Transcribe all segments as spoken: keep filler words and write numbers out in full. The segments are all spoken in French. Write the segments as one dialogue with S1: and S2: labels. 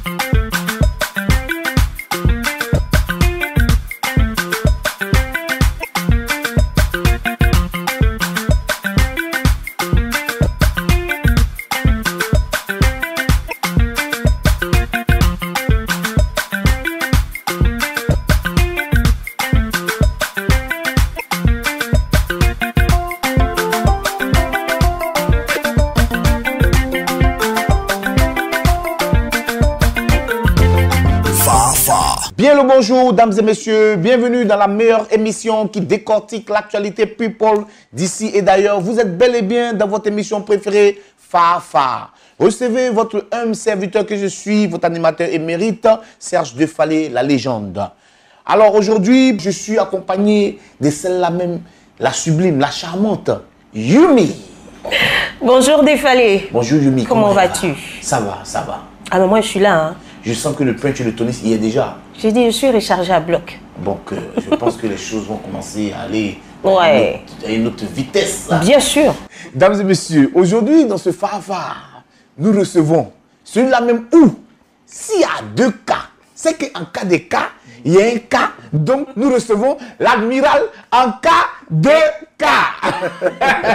S1: Bien le bonjour, dames et messieurs, bienvenue dans la meilleure émission qui décortique l'actualité people d'ici et d'ailleurs. Vous êtes bel et bien dans votre émission préférée, Fafa. Recevez votre humble serviteur que je suis, votre animateur émérite, Serge Defalé, la légende. Alors aujourd'hui, je suis accompagné de celle-là même, la sublime, la charmante, Yumi.
S2: Bonjour Defalé.
S1: Bonjour Yumi.
S2: Comment, Comment vas-tu?
S1: Ça va, ça va.
S2: Ah mais moi je suis là. Hein.
S1: Je sens que le punch et le tonus y est déjà.
S2: J'ai dit, je suis rechargé à bloc.
S1: Donc, euh, je pense que les choses vont commencer à aller
S2: ouais.
S1: à une autre vitesse.
S2: Bien sûr.
S1: Dames et messieurs, aujourd'hui, dans ce Fafa, nous recevons celui-là même où, s'il y a deux cas, c'est qu'en cas de cas, il y a un cas, donc nous recevons l'admiral en cas de cas.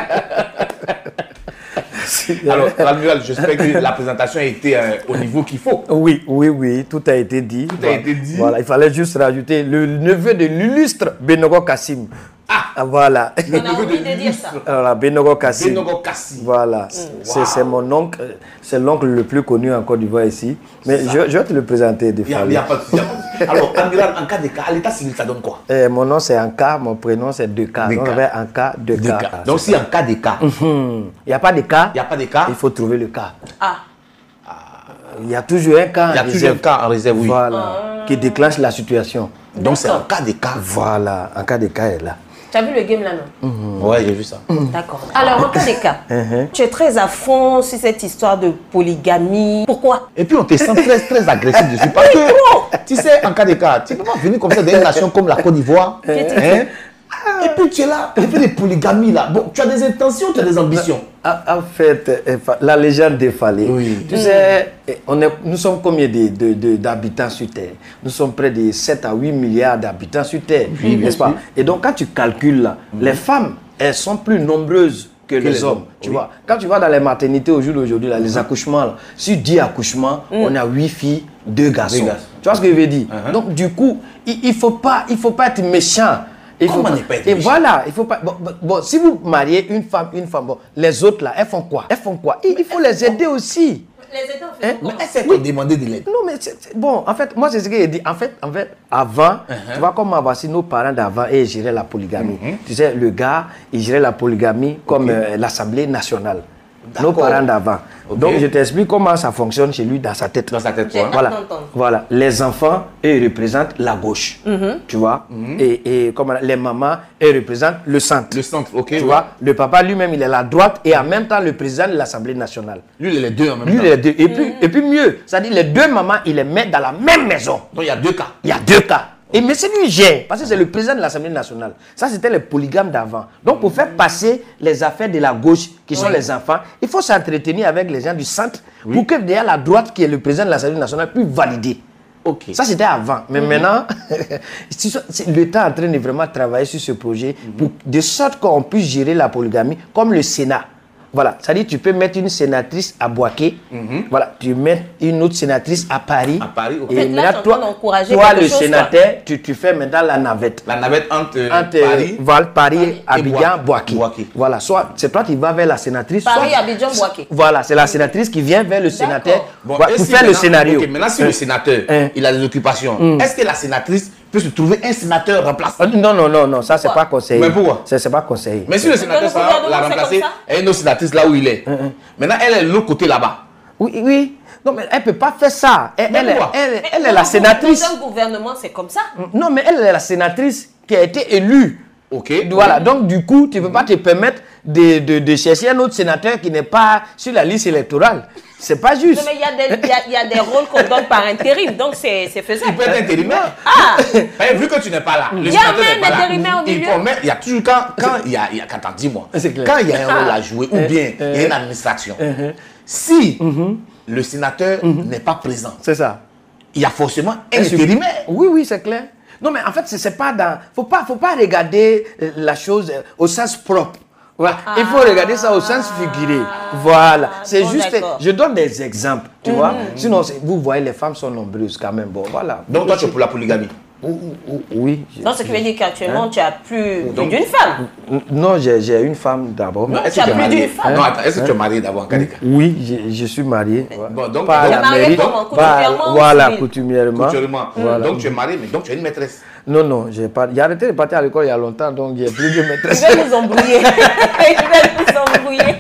S1: Alors, l'admiral, j'espère que la présentation a été euh, au niveau qu'il faut.
S3: Oui, oui, oui, tout a été dit.
S1: Tout a été dit.
S3: Voilà, il fallait juste rajouter le neveu de l'illustre Benogo Kassim.
S1: Ah,
S3: voilà.
S2: On a envie de dire ça.
S3: Voilà, Benogo Kassim.
S1: Benogo Kassim.
S3: Voilà, mm. wow. C'est mon oncle, c'est l'oncle le plus connu en Côte d'Ivoire ici. Mais je, je vais te le présenter des fois.
S1: Il n'y a, a pas de souci. Alors, admiral, en cas de cas, à l'état civil, ça donne quoi?
S3: eh, Mon nom c'est Anka, mon prénom c'est Deka. Donc, on avait Anka, Deka.
S1: Donc, si en cas de cas,
S3: il mm-hmm. n'y a pas de cas,
S1: il n'y a pas de cas,
S3: il faut trouver le cas.
S2: Ah.
S3: Il y a toujours un cas
S1: Il y a
S3: en
S1: toujours
S3: réserve.
S1: un cas en réserve, oui.
S3: Voilà,
S2: ah.
S3: qui déclenche la situation.
S1: Donc, c'est en cas de cas.
S3: Voilà, en cas de cas est là.
S2: Tu as vu le game là, non?
S1: mm-hmm. Ouais, j'ai vu ça.
S2: Mm-hmm. D'accord. Alors, en cas des cas, mm-hmm. tu es très à fond sur cette histoire de polygamie. Pourquoi?
S1: Et puis, on te sent très, très agressif dessus. Parce que, tu sais, en cas de cas, tu ne peux pas venir comme ça dans une nation comme la Côte d'Ivoire. Hein? Et puis, tu es là, tu fais des polygamies là. Bon, tu as des intentions, tu as des ambitions.
S3: En fait, la légende Defalé.
S1: Oui.
S3: Tu sais, on est, nous sommes combien d'habitants sur Terre? Nous sommes près de sept à huit milliards d'habitants sur Terre, oui, n'est-ce pas? Et donc, quand tu calcules là, mm-hmm. les femmes, elles sont plus nombreuses que, que les, les hommes. hommes tu oui. vois, quand tu vas dans les maternités au jour d'aujourd'hui, les mm-hmm. accouchements, là, sur dix accouchements, mm. on a huit filles, deux garçons. garçons. Tu vois ce que je veux dire? Mm-hmm. Donc, du coup, il ne faut pas, il faut pas être méchant. Il faut
S1: Comment
S3: pas,
S1: pas être
S3: et
S1: méchant?
S3: Voilà, il faut pas. Bon, bon, si vous mariez une femme, une femme, bon, les autres là, elles font quoi? Elles font quoi? Il, il faut les aider aussi.
S2: Les aider en
S1: fait. Hein? Mais elles oui. demander de l'aide.
S3: Non, mais c'est bon, en fait, moi c'est ce que j'ai dit. En fait, en fait, avant, uh-huh. tu vois comment voici nos parents d'avant et ils géraient la polygamie. Uh-huh. Tu sais, le gars, il gérait la polygamie comme okay. euh, l'Assemblée nationale. Nos parents d'avant. Okay. Donc, je t'explique comment ça fonctionne chez lui dans sa tête.
S1: Dans sa tête, quoi.
S3: Voilà. Voilà. Les enfants, eux, ils représentent la gauche. Mm-hmm. Tu vois. Mm-hmm. Et, et comme les mamans, eux, représentent le centre.
S1: Le centre, ok.
S3: Tu ouais. vois. Le papa lui-même, il est la droite et en même temps le président de l'Assemblée nationale.
S1: Lui, il est les deux en même
S3: lui,
S1: temps.
S3: Lui, les deux. Et, mm-hmm. puis, et puis mieux, c'est-à-dire les deux mamans, il les met dans la même maison.
S1: Donc, il y a deux cas.
S3: Il y a deux cas. Et mais c'est lui qui gère, parce que c'est le président de l'Assemblée nationale. Ça, c'était les polygames d'avant. Donc, pour faire passer les affaires de la gauche, qui sont oui. les enfants, il faut s'entretenir avec les gens du centre oui. pour que derrière la droite, qui est le président de l'Assemblée nationale, puisse valider. Okay. Ça, c'était avant. Mais mm-hmm. maintenant, l'État est en train de vraiment travailler sur ce projet mm-hmm. pour, de sorte qu'on puisse gérer la polygamie comme le Sénat. Voilà, c'est-à-dire tu peux mettre une sénatrice à Boaké, mm-hmm. voilà, tu mets une autre sénatrice à Paris.
S1: À Paris, ok.
S2: Et là, toi,
S3: toi le sénateur, tu, tu fais maintenant la navette.
S1: La navette entre,
S3: entre
S1: Paris,
S3: Val, Paris, Paris Abidjan, Boaké.
S1: Boaké.
S3: Voilà, soit c'est toi qui vas vers la sénatrice.
S2: Paris,
S3: soit,
S2: Abidjan, Boaké.
S3: Voilà, c'est la sénatrice qui vient vers le sénateur
S1: bon,
S3: pour
S1: si
S3: faire le scénario.
S1: Okay, maintenant, si euh, le sénateur, euh, il a des occupations, mm. est-ce que la sénatrice peut se trouver un sénateur remplaçant?
S3: Non, non, non, non, ça c'est pas conseillé.
S1: Mais pourquoi?
S3: C'est pas conseillé.
S1: Mais si le sénateur l'a remplacé, il y a une autre sénatrice là où il est. Uh-huh. Maintenant, elle est de l'autre côté là-bas.
S3: Oui, oui. Non, mais elle ne peut pas faire ça. Elle, elle, elle, elle, elle est la
S2: dans
S3: sénatrice.
S2: Dans un gouvernement, c'est comme ça.
S3: Non, mais elle est la sénatrice qui a été élue.
S1: Ok.
S3: Voilà, donc du coup, tu ne peux pas te permettre de, de, de chercher un autre sénateur qui n'est pas sur la liste électorale. C'est pas juste.
S2: Non, mais il y, y, y a des rôles qu'on donne par intérim, donc c'est faisable.
S1: Il peut être intérimaire.
S2: Ah
S1: Vu que tu n'es pas là,
S2: il y a un intérimaire au milieu.
S1: Il y a toujours, quand, quand il y a, il y a quand dis-moi, quand il y a un rôle à jouer, ou bien il y a une administration, si le sénateur mm-hmm. n'est pas présent.
S3: C'est ça.
S1: Il y a forcément un intérimaire.
S3: Oui, oui, c'est clair. Non, mais en fait, c'est pas dans... Faut pas, faut pas regarder la chose au sens propre. Voilà. Ah. Il faut regarder ça au sens figuré. Voilà. C'est bon, juste... Je donne des exemples, tu mm-hmm. vois. Sinon, vous voyez, les femmes sont nombreuses quand même. Bon, voilà.
S1: Donc, toi, tu es pour la polygamie?
S3: Oui.
S2: Donc, ce qui veut dire qu'actuellement, hein? tu as plus, plus d'une femme.
S3: Non, j'ai une femme d'abord.
S2: Non, tu as plus d'une femme.
S1: Non, attends, est-ce que tu es marié d'abord, Kadeka?
S3: Oui, je, je suis marié.
S1: Bon, donc,
S2: tu es marié comment? Coutumièrement?
S3: Voilà, coutumièrement.
S1: Coutumièrement. Voilà. Donc, tu es marié, mais donc tu as une maîtresse?
S3: Non, non, j'ai pas. J'ai arrêté de partir à l'école il y a longtemps, donc il n'y a plus de maîtresse.
S2: Je vais vous embrouiller. Je vais vous embrouiller.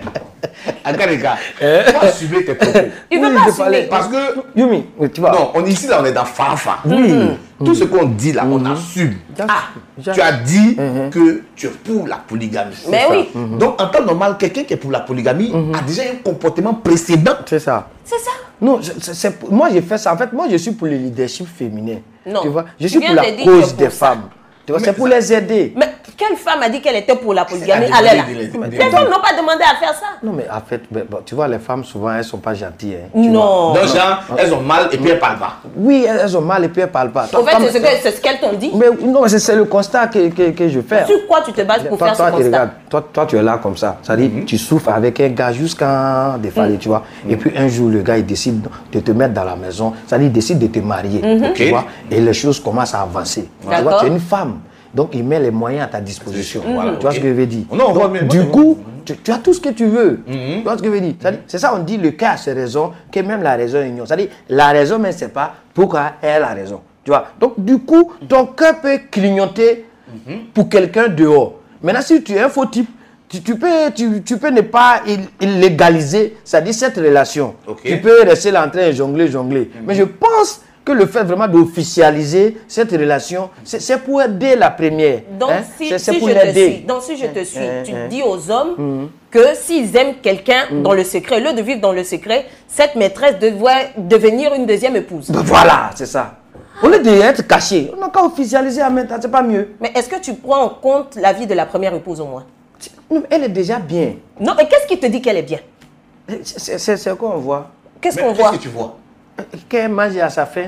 S1: Kadeka, tu vas assumer tes propos.
S2: Il ne veut pas assumer.
S1: Parce que...
S3: Yumi, tu vois.
S1: Non, on, ici, là, on est dans Fafa.
S3: Oui.
S1: Mmh. Tout ce qu'on dit, là, mmh. on assume. Ah, tu as dit mmh. que tu es pour la polygamie.
S2: Mais oui.
S1: Mmh. Donc, en temps normal, quelqu'un qui est pour la polygamie mmh. a déjà un comportement précédent.
S3: C'est ça.
S2: C'est ça.
S3: Non, je, c'est, moi, j'ai fait ça. En fait, moi, je suis pour le leadership féminin.
S2: Non.
S3: Tu vois, je suis pour la cause des femmes. C'est pour les aider.
S2: Mais quelle femme a dit qu'elle était pour la polygamie? Allez là. Les femmes n'ont pas demandé à faire ça.
S3: Non, mais en fait, bon, tu vois, les femmes, souvent, elles ne sont pas gentilles. Hein,
S2: non.
S1: Donc, genre, elles ont mal et puis elles ne parlent pas.
S3: Oui, elles ont mal et puis elles ne parlent pas.
S2: En fait, c'est ce qu'elles t'ont dit.
S3: Mais non, c'est le constat que, que, que je fais.
S2: Sur quoi tu te bases pour
S3: toi,
S2: faire
S3: toi,
S2: ce constat?
S3: Regarde, toi, toi, tu es là comme ça. C'est-à-dire, mm-hmm. tu souffres avec un gars jusqu'à défaler, mm-hmm. tu vois. Mm-hmm. Et puis, un jour, le gars, il décide de te mettre dans la maison. C'est-à-dire, il décide de te marier. Mm-hmm. Tu okay. vois. Et les choses commencent à avancer. Tu vois, tu es une femme. Donc, il met les moyens à ta disposition. Mmh. Voilà, tu vois okay. ce que je veux dire?
S1: Non,
S3: donc,
S1: mais,
S3: du
S1: moi,
S3: coup, tu, tu as tout ce que tu veux.
S1: Mmh.
S3: Tu vois ce que je veux dire? C'est ça, on dit le cas a ses raisons, que même la raison ignore. C'est-à-dire, la raison, mais c'est pas pourquoi elle a raison. Tu vois? Donc, du coup, ton cœur peut clignoter mmh. pour quelqu'un dehors. Maintenant, si tu es un faux type, tu, tu, peux, tu, tu peux ne pas illégaliser, c'est-à-dire cette relation. Okay. Tu peux rester là en train de jongler, jongler. Mmh. Mais je pense que le fait vraiment d'officialiser cette relation, c'est pour aider la première.
S2: Donc, hein? si, si, pour je te suis, donc si je te suis, hein, tu hein. dis aux hommes mmh. que s'ils aiment quelqu'un mmh. dans le secret, au lieu de vivre dans le secret, cette maîtresse devrait devenir une deuxième épouse.
S3: Ben voilà, c'est ça. Au lieu d'être caché, on n'a qu'à officialiser en même temps, c'est pas mieux.
S2: Mais est-ce que tu prends en compte la vie de la première épouse au moins?
S3: Elle est déjà bien.
S2: Non, mais qu'est-ce qui te dit qu'elle est bien?
S3: C'est quoi on voit?
S2: Qu'est-ce qu'on voit?
S1: Qu'est-ce que tu vois?
S3: Qu'elle mange à sa faim.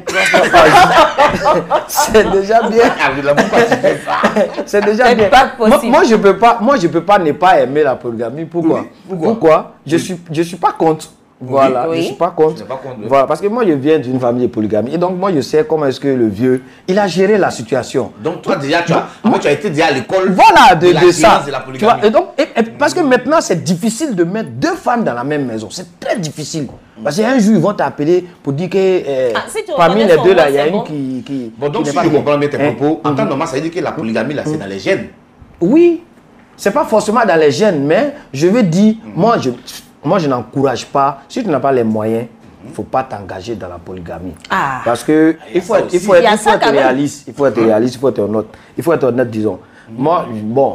S3: C'est déjà bien. C'est déjà bien.
S2: Pas
S3: moi, moi, je peux pas, moi, je peux pas ne pas aimer la polygamie. Pourquoi? Oui. Pourquoi, Pourquoi Je oui. suis, je suis pas contre. Voilà, oui. je suis pas contre. Pas contre voilà, parce que moi, je viens d'une famille de polygamie. Et donc, moi, je sais comment est-ce que le vieux, il a géré la situation.
S1: Donc, toi, déjà, tu as, moi, tu as été déjà à l'école.
S3: Voilà, de, de, de ça. De la tu vois, et donc, et, et, parce que maintenant, c'est difficile de mettre deux femmes dans la même maison. C'est très difficile. Parce qu'un jour, ils vont t'appeler pour dire que euh, ah, si parmi les deux, là, il y a une bon. qui, qui.
S1: Bon, donc, qui si je comprends bien tes propos, en temps normal, ça veut dire que la polygamie, là, c'est dans les gènes.
S3: Oui, c'est pas forcément dans les gènes, mais je veux dire, moi, je. Moi, je n'encourage pas, si tu n'as pas les moyens, il ne faut pas t'engager dans la polygamie. Ah. Parce que il faut, il faut être, il faut être réaliste, il faut être réaliste, il faut être honnête, il faut être honnête, disons. Mm. Moi, bon,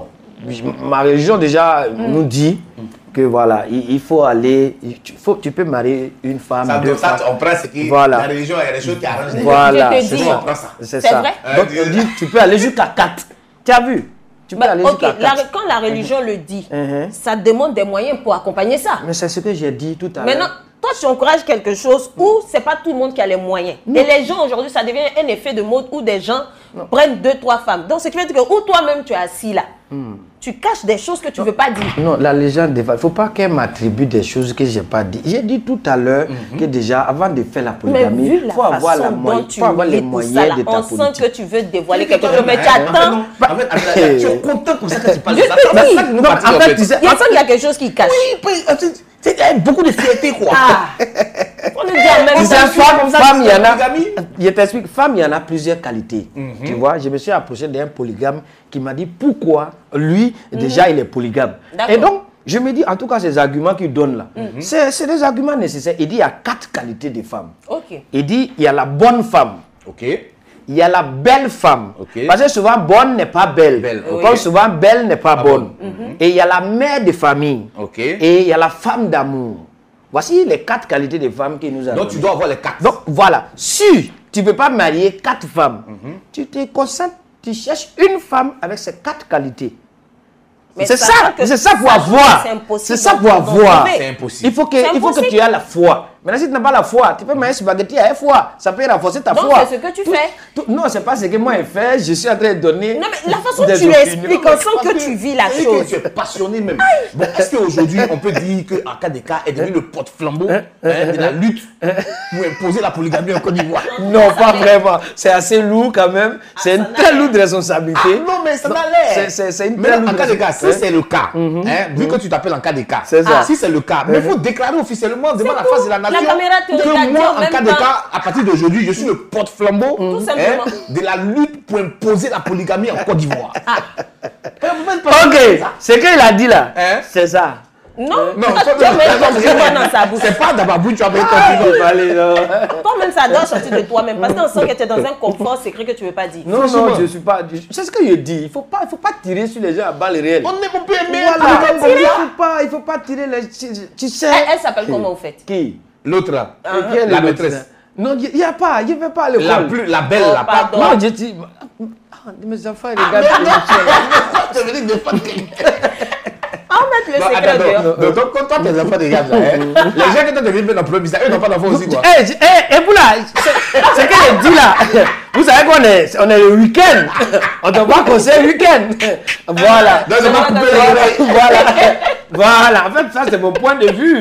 S3: ma religion déjà mm. nous dit que voilà, il, il faut aller, il faut, tu peux marier une femme,
S1: ça,
S3: deux
S1: ça,
S3: femmes.
S1: On prend ce qui,
S3: voilà.
S1: La religion, il y a des choses qui arrangent.
S3: Voilà, c'est ça. C'est ça.
S2: Vrai?
S3: Donc, on dit, tu peux aller jusqu'à quatre. Tu as vu? Tu
S2: bah, okay. la, quand la religion mm-hmm. le dit, mm-hmm. ça demande des moyens pour accompagner ça.
S3: Mais c'est ce que j'ai dit tout à l'heure.
S2: Maintenant, toi, tu encourages quelque chose où c'est pas tout le monde qui a les moyens. Non. Et les gens, aujourd'hui, ça devient un effet de mode où des gens non. prennent deux, trois femmes. Donc, ce qui veut dire que où toi-même, tu es assis là, mm. tu caches des choses que tu ne veux pas dire.
S3: Non, la légende, il ne faut pas qu'elle m'attribue des choses que je n'ai pas dit. J'ai dit tout à l'heure mm-hmm. que déjà, avant de faire la polygamie, il faut avoir, la moyen, faut avoir les moyens ça, de ta
S2: on
S3: politique.
S2: On sent que tu veux dévoiler quelque chose, mais tu attends.
S1: En fait, tu es content pour ça que tu parles de ça.
S2: En fait, il y a quelque chose qui cache.
S1: Oui, c'est beaucoup de fierté, quoi.
S2: Ah. On est bien même
S3: ça. Femme, femme, il y en a. Je t'explique, femme, il y en a plusieurs qualités. Mm-hmm. Tu vois, je me suis approché d'un polygame qui m'a dit pourquoi lui, mm-hmm. déjà, il est polygame. Et donc, je me dis, en tout cas, ces arguments qu'il donne là, mm-hmm. c'est des arguments nécessaires. Il dit, il y a quatre qualités de femmes.
S2: Okay.
S3: Il dit, il y a la bonne femme.
S1: Ok.
S3: Il y a la belle femme. Okay. Parce que souvent, bonne n'est pas belle. belle. Okay. Comme souvent, belle n'est pas, pas bonne. bonne. Mm-hmm. Et il y a la mère de famille. Okay. Et il y a la femme d'amour. Voici les quatre qualités de femmes que nous avons.
S1: Donc, tu dois avoir les quatre.
S3: Donc, voilà. Si tu ne peux pas marier quatre femmes, mm-hmm. tu te concentres, tu cherches une femme avec ces quatre qualités. C'est ça, c'est ça pour avoir. C'est ça pour avoir.
S1: C'est impossible.
S3: Il faut que, il faut que tu aies la foi. Maintenant, si tu n'as pas la foi, tu peux manger spaghetti à la foi. Ça peut renforcer ta
S2: Donc,
S3: foi.
S2: c'est ce que tu
S3: Tout-
S2: fais.
S3: tout- non, c'est pas ce que moi j'ai fait. Je suis en train de donner.
S2: Non, mais la façon
S3: des
S2: dont tu
S3: opinions.
S2: l'expliques, on sent que tu vis la
S1: Et
S2: chose.
S1: que tu es passionné même. Bon, est-ce qu'aujourd'hui, on peut dire qu'en cas d'écart est devenu le porte-flambeau hein, de la lutte pour imposer la polygamie en Côte d'Ivoire?
S3: Non, pas vraiment. C'est assez lourd quand même. C'est
S2: ça
S3: une
S2: n'a
S3: très
S2: l'air.
S3: lourde responsabilité.
S1: Ah, non, mais ça
S3: Non,
S1: n'a l'air.
S3: c'est- c'est- c'est une
S1: Mais
S3: très
S1: en
S3: lourde
S1: cas d'écart, si
S3: responsabilité.
S1: c'est le cas, hein, vu que tu t'appelles en cas d'écart,
S3: C'est ça.
S1: si c'est le cas, mais il faut déclarer officiellement devant la
S2: tout.
S1: face de la
S2: La
S1: nation
S2: caméra te regarde,
S1: que
S2: dis
S1: moi,
S2: en
S1: en
S2: même
S1: cas
S2: temps.
S1: d'écart, à partir d'aujourd'hui, je suis le porte-flambeau hein,
S2: simplement.
S1: de la lutte pour imposer la polygamie en Côte d'Ivoire.
S2: Ah.
S3: Ok, ce qu'il a dit là,
S1: Hein?
S3: c'est ça.
S2: Non,
S1: Non,
S2: toi,
S1: toi,
S2: même
S1: non,
S2: ton comment dans sa bouche.
S1: c'est pas dans ma bouche, tu as pris
S3: Ah,
S1: ton
S3: il va aller, là.
S2: Toi-même, ça doit sortir de toi-même. Parce qu'on sent que tu es dans un confort secret que tu ne veux pas dire.
S3: Non,
S1: Franchement.
S3: non, je suis pas. C'est ce que je dis. Il faut pas, il faut pas tirer sur les gens à balles réelles.
S1: On est on peut aimer
S3: Voilà.
S1: la
S3: Il
S1: polygame comme ça.
S3: faut pas, il faut pas tirer les. Tu, tu sais.
S2: Elle, elle s'appelle comment au fait?
S3: Qui?
S1: L'autre là,
S3: Et qui est
S1: la
S3: l'autre,
S1: maîtresse.
S3: là? Non, il n'y a pas. Il ne veut pas à l'école.
S1: La plus, la belle,
S2: Oh,
S1: la pas.
S2: pardon.
S3: Non, je dis. Ah, mes enfants, ils regardent.
S1: Tu veux dire de pas
S2: On va mettre le
S1: Non,
S2: secret
S1: attends,
S2: dehors.
S1: non, non, donc, quand toi tes enfants des gars, là, hein, les gens qui t'ont devenu dans le premier bizarre, eux n'ont pas d'enfants aussi quoi.
S3: Eh, eh, et vous là, c'est ce que je dis là. Vous savez qu'on est, on est le week-end. On ne doit pas causer le week-end. Voilà.
S1: Donc, c'est pas couper les oreilles.
S3: Voilà. Voilà. En fait, ça, c'est mon point de vue.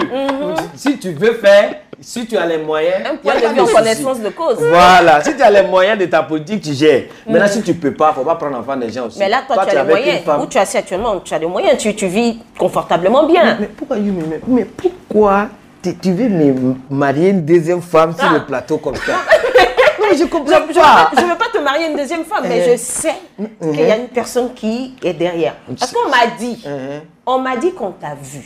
S3: Si tu veux faire, si tu as les moyens.
S2: Un
S3: y
S2: point
S3: a
S2: de
S3: pas
S2: vue en
S3: souci.
S2: connaissance de cause.
S3: Voilà. Si tu as les moyens de ta politique, tu gères. Maintenant, si tu ne peux pas, il ne faut pas prendre enfant des gens aussi.
S2: Mais là, toi, tu
S3: es
S2: as les
S3: avec une
S2: moyens.
S3: femme.
S2: Où tu es assis actuellement, tu as les moyens. Tu, tu vis confortablement bien.
S3: Mais pourquoi, mais, mais, mais pourquoi tu, tu veux me marier une deuxième femme sur
S2: Ah.
S3: le plateau comme ça? Non, je
S2: Je
S3: comprends
S2: ne veux,
S3: pas.
S2: pas- je veux pas te marier une deuxième femme, mais je sais qu'il y a une personne qui est derrière. Parce qu'on m'a dit, on m'a dit qu'on t'a vu.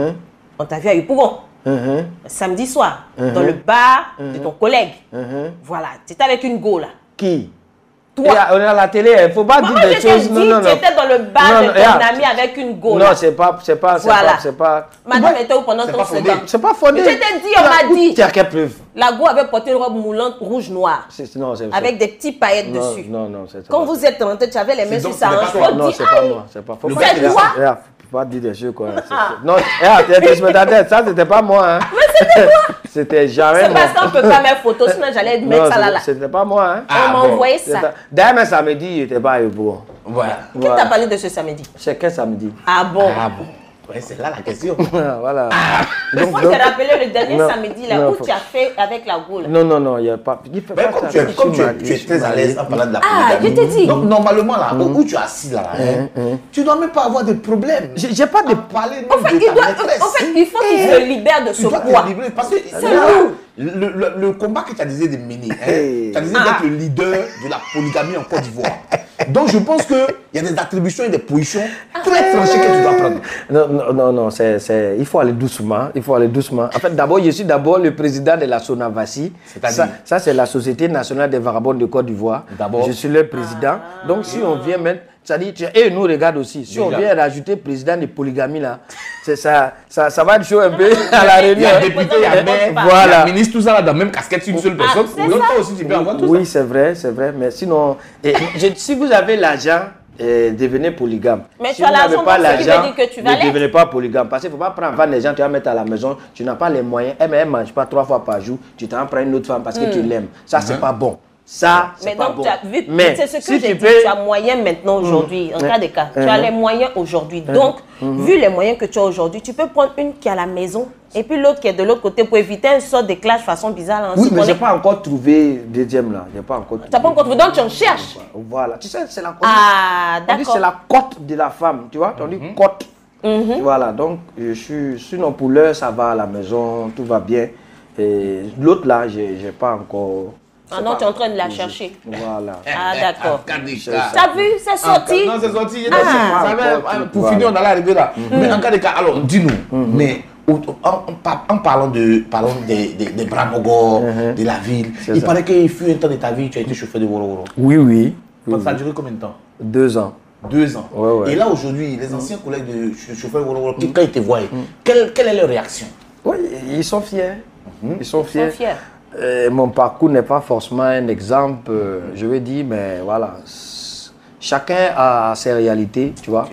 S2: On t'a vu à Yopougon, samedi soir, dans le bar de ton collègue. Voilà, tu étais avec une go là.
S3: Qui?
S2: Toi.
S3: Et à- on est à la télé, il ne faut pas
S2: Moi,
S3: dire
S2: je
S3: des
S2: t'ai
S3: choses.
S2: dit,
S3: Non, non,
S2: tu
S3: non.
S2: étais dans le bar
S3: Non,
S2: de
S3: non,
S2: ton
S3: regarde.
S2: ami avec une go
S3: Non,
S2: là.
S3: c'est pas, c'est pas, c'est
S2: Voilà.
S3: pas, c'est pas.
S2: Madame était où pendant
S1: C'est
S2: ton
S1: pas fondé.
S2: second?
S3: C'est pas fondé.
S2: Je t'ai dit, on m'a dit.
S3: Tu as quelle preuve?
S2: La go avait porté une robe moulante rouge-noire.
S3: C'est- Non, c'est
S2: Avec des petits paillettes
S3: non,
S2: dessus.
S3: Non, non, c'est
S2: Quand
S3: pas-
S2: vous êtes rentré, tu avais les mains
S1: C'est
S2: sur
S1: donc-
S2: sa
S1: c'est pas
S2: hanche.
S1: toi.
S2: Faut
S3: Non,
S2: dire,
S3: c'est pas
S2: aïe.
S3: moi. C'est pas. Faut
S1: Le
S3: pas
S1: gars,
S3: dire
S1: il a-
S3: ça. Regarde, faut pas dire des choses quoi. C'est- c'est- Non, regarde, t'es téléspectateur, ça c'était pas moi. Hein.
S2: Mais c'était toi.
S3: C'était jamais
S2: C'est
S3: moi.
S2: parce qu'on ne peut pas mettre photo, sinon j'allais mettre
S3: Non,
S2: ça là. là.
S3: c'était- c'était pas moi. Hein.
S1: Ah,
S2: On m'a
S1: bon.
S2: envoyé
S3: C'est
S2: ça.
S3: pas- D'ailleurs, même samedi, il n'était pas à Yopougon.
S1: Voilà.
S2: Qui t'a parlé de ce samedi?
S3: C'est quel samedi?
S2: Ah bon?
S1: Ah bon. Ouais, c'est là la question.
S3: Voilà.
S2: Il faut te rappeler le dernier
S3: non,
S2: samedi là
S3: non,
S2: où
S3: faut-
S2: tu as fait avec la go là.
S3: Non, non, non, il n'y a pas. Il fait
S1: Mais
S3: pas
S1: comme
S3: ça.
S1: tu es,
S3: Je
S1: comme
S3: suis
S1: tu es,
S3: marié,
S1: tu es
S3: je suis
S1: très à
S3: marié.
S1: l'aise en parlant de la
S2: Ah,
S1: polygamie.
S2: je t'ai dit.
S1: Donc, normalement, là, où tu es assis là, hein, tu ne dois même pas avoir de problème.
S3: J'ai j'ai pas de.
S1: À parler même
S2: En fait,
S1: de
S2: il
S1: ta
S2: doit,
S1: maîtresse.
S2: en fait, il faut qu'il se libère de ce
S1: Tu dois te
S2: poids.
S1: libérer parce que
S2: C'est
S1: là,
S2: lourd.
S1: le, le, le combat que tu as décidé de mener, hein,
S3: Hey.
S1: tu as décidé
S2: Ah.
S1: d'être le leader de la polygamie en Côte d'Ivoire. Donc je pense qu'il y a des attributions et des positions très tranchées que tu dois prendre.
S3: Non, non, non, non c'est, c'est, il faut aller doucement. Il faut aller doucement. En fait, d'abord, je suis d'abord le président de la Sonavasi.
S1: C'est-à-dire?
S3: Ça, ça, c'est la Société nationale des vagabonds de Côte d'Ivoire.
S1: D'abord.
S3: Je suis le président. Donc, si on vient mettre. C'est-à-dire, tu- et nous regarde aussi. Si on
S1: Déjà.
S3: vient rajouter président de polygamie là, c'est ça, ça, ça va être chaud un peu à la
S1: Il y
S3: réunion.
S1: a député, il y a maire,
S3: Voilà.
S1: il y a ministre, tout ça là dans la même casquette sur une seule personne.
S2: c'est
S1: Donc
S2: ça.
S1: toi aussi tu peux avoir tout
S3: Oui, c'est vrai, c'est vrai. Mais sinon, et, je- si vous avez l'argent, eh, devenez polygame.
S2: Mais
S3: si
S2: tu as
S3: vous n'avez
S2: l'argent,
S3: pas
S2: donc ce qui veut
S3: l'argent,
S2: dire que tu vas
S3: ne
S2: l'être.
S3: devenez pas polygame. Parce qu'il ne faut pas prendre vingt des gens, tu vas mettre à la maison, tu n'as pas les moyens. Elle ne mange pas trois fois par jour, tu t'en prends une autre femme parce que tu l'aimes. Ça, c'est pas bon. Ça, c'est
S2: Mais
S3: pas
S2: donc,
S3: bon.
S2: tu as vu,
S3: Mais
S2: c'est ce que
S3: si
S2: j'ai
S3: tu
S2: dit,
S3: peux,
S2: tu as moyen maintenant aujourd'hui, en cas de cas. Tu as
S3: Mhm.
S2: les moyens aujourd'hui. Donc, vu les moyens que tu as aujourd'hui, tu peux prendre une qui est à la maison et puis l'autre qui est de l'autre côté pour éviter une sorte de clash façon bizarre. Là, on
S3: oui,
S2: se
S3: mais je
S2: connaît.
S3: n'ai pas encore trouvé deuxième là. J'ai pas encore trouvé.
S2: Tu n'as pas encore trouvé, donc tu en cherches.
S3: Voilà. Tu sais, c'est la
S2: Ah,
S3: On dit
S2: d'accord.
S3: c'est la cote de la femme, tu vois, on dit cote. Voilà, donc je suis, sinon pour l'heure ça va à la maison, tout va bien. Et l'autre là, j'ai j'ai pas encore.
S2: Ah non, tu es en train de la chercher.
S3: Voilà.
S2: Ah, d'accord.
S1: cas d'écart.
S2: Tu as vu, c'est sorti.
S1: Non, c'est sorti.
S2: Ah.
S1: Ça va,
S3: Encore,
S1: pour
S3: voilà.
S1: finir, on allait arriver là. Mais en cas de cas, alors dis-nous, mais en, en- en parlant de parlant des, des, des Bramogor, de la ville,
S3: C'est
S1: il
S3: ça.
S1: paraît qu'il fut un temps de ta vie, tu as été chauffeur de Woro Woro.
S3: Oui, oui.
S1: Donc, ça a duré combien de temps?
S3: Deux ans.
S1: Deux ans.
S3: Ouais, ouais.
S1: Et là, aujourd'hui, les anciens collègues de ch- chauffeur de Woro Woro, qui, quand ils te voient, quelle, quelle est leur réaction?
S3: Oui, ils sont fiers. Ils sont
S2: Ils
S3: fiers.
S2: sont fiers.
S3: Euh, mon parcours n'est pas forcément un exemple, euh, je vais dire, mais voilà. S- Chacun a ses réalités, tu vois.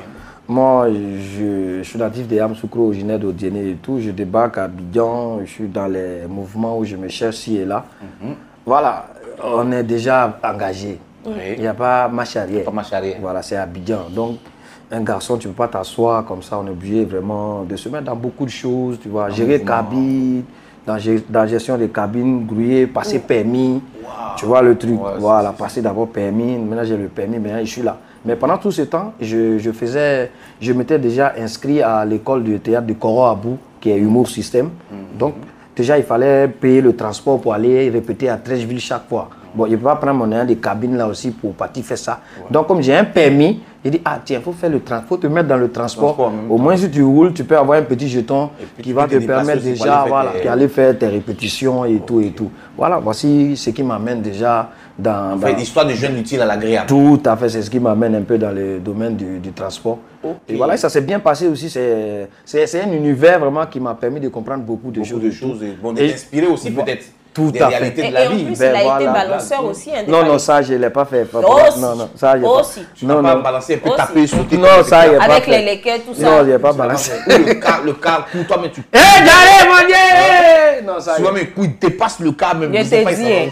S3: Moi, je, je suis natif de Yamoussoukro, originaire d'Odiéné et tout. Je débarque à Abidjan, je suis dans les mouvements où je me cherche ci et là. Mm-hmm. Voilà, on est déjà engagé. Oui. Il n'y a pas marche arrière.
S1: Pas marche arrière.
S3: Voilà, c'est Abidjan. Donc, un garçon, tu ne peux pas t'asseoir comme ça. On est obligé vraiment de se mettre dans beaucoup de choses. Tu vois, gérer cabine, dans, dans la gestion des cabines, grouiller, passer permis. Wow. Tu vois le truc. Ouais, voilà, passer d'abord permis. Maintenant, j'ai le permis, maintenant, je suis là. Mais pendant tout ce temps, je, je faisais, je m'étais déjà inscrit à l'école de théâtre de Koro Abou, qui est Humour Système. Mm-hmm. Donc, déjà, il fallait payer le transport pour aller répéter à Trècheville chaque fois. Bon, je ne peux pas prendre mon air des cabines là aussi pour partir faire ça. Ouais. Donc, comme j'ai un permis, il dit, ah tiens, il faut faire le transport, faut te mettre dans le transport. transport Au moins, si tu roules, tu peux avoir un petit jeton qui va te permettre déjà voilà, tes... d'aller faire tes répétitions et okay. tout et tout. Voilà, voici ce qui m'amène déjà dans...
S1: En fait, dans... l'histoire de jeunes utiles à l'agréable.
S3: Tout à fait, c'est ce qui m'amène un peu dans le domaine du, du transport. Okay. Et voilà, ça s'est bien passé aussi. C'est un univers vraiment qui m'a permis de comprendre beaucoup de
S1: beaucoup
S3: choses.
S1: de choses et bon, d'être inspiré aussi peut-être.
S3: Tout
S1: des
S3: à
S1: réalités
S3: fait.
S1: de la
S2: et,
S1: vie.
S2: Et en plus,
S3: ben
S2: il a
S3: voilà,
S2: été balanceur aussi. Hein,
S3: non, non, ça, je ne l'ai pas fait. Pas,
S2: oh,
S3: pas,
S2: si.
S3: Non, non, ça, j'ai
S2: oh,
S3: pas.
S2: Si.
S1: Tu n'as pas balancé, un peu tapé, sauté.
S3: Non, ça, il a pas
S2: Avec
S3: fait.
S2: les léquets, tout ça.
S3: Non, il n'a pas balancé.
S1: Le car, le car, pour toi, mais tu...
S3: Hé, j'arrive, mon Dieu! Non, ça,
S1: tu vois, mais il dépasse le car, même.
S2: Je t'ai dit.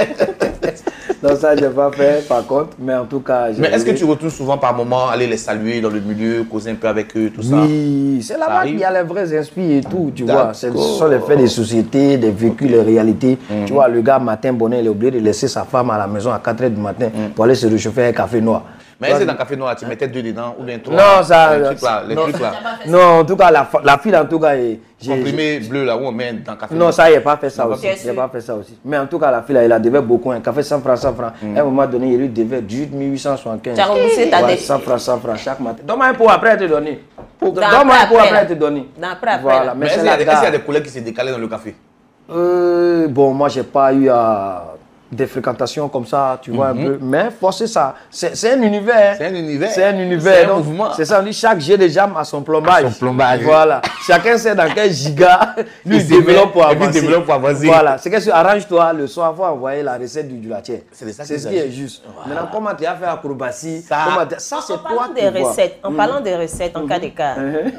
S3: Non, ça, je n'ai pas fait, par contre. Mais en tout cas...
S1: Mais est-ce que tu retournes souvent par moment, aller les saluer dans le milieu, causer un peu avec eux, tout ça?
S3: Oui, c'est là-bas qu'il y a les vrais inspires et tout, tu vois. Ce sont les faits des sociétés, des vécus, les réalités. Mm-hmm. Tu vois, le gars, matin, bonnet, il est obligé de laisser sa femme à la maison à quatre heures du matin mm. pour aller se réchauffer un café noir.
S1: Mais est-ce que dans le café noir, tu mettais deux dedans ou bien trois?
S3: Non, ça...
S1: Les trucs là. Les
S3: non,
S1: trucs là.
S3: Non, en tout cas, la, la fille, en tout cas...
S1: Comprimé bleu là où on met dans le café.
S3: Non, ça, il n'a pas fait ça aussi. Il n'a pas fait ça aussi. Mais en tout cas, la fille, là, elle a devait beaucoup. Un café cent francs, cent francs. Mm. À un moment donné, il lui devait dix-huit mille huit cent soixante-quinze.
S2: Tu as remboursé ta dette.
S3: cent francs, cent francs chaque matin. Donne-moi un pot après te donner. Donne-moi un pot après te donner.
S1: Voilà. Mais est-ce qu'il y a des collègues qui s'est décalé dans le café?
S3: Euh, bon, moi, je n'ai pas eu à... des fréquentations comme ça, tu vois, mm-hmm. un peu. Mais forcer ça, c'est un univers.
S1: C'est un univers.
S3: C'est un univers.
S1: C'est un mouvement.
S3: C'est ça, on dit chaque jet de jambes a son plombage.
S1: À son plombage.
S3: Voilà. Chacun sait dans quel giga lui il développe pour avancer.
S1: développe pour avancer.
S3: Voilà. C'est que tu arranges-toi le soir, il faut envoyer la recette du laitier. C'est ce qui est juste.
S1: Voilà.
S3: Maintenant, comment tu as fait acrobatie?
S1: Ça,
S3: ça c'est toi.
S2: En parlant des recettes, en parlant des recettes, en cas d'écart,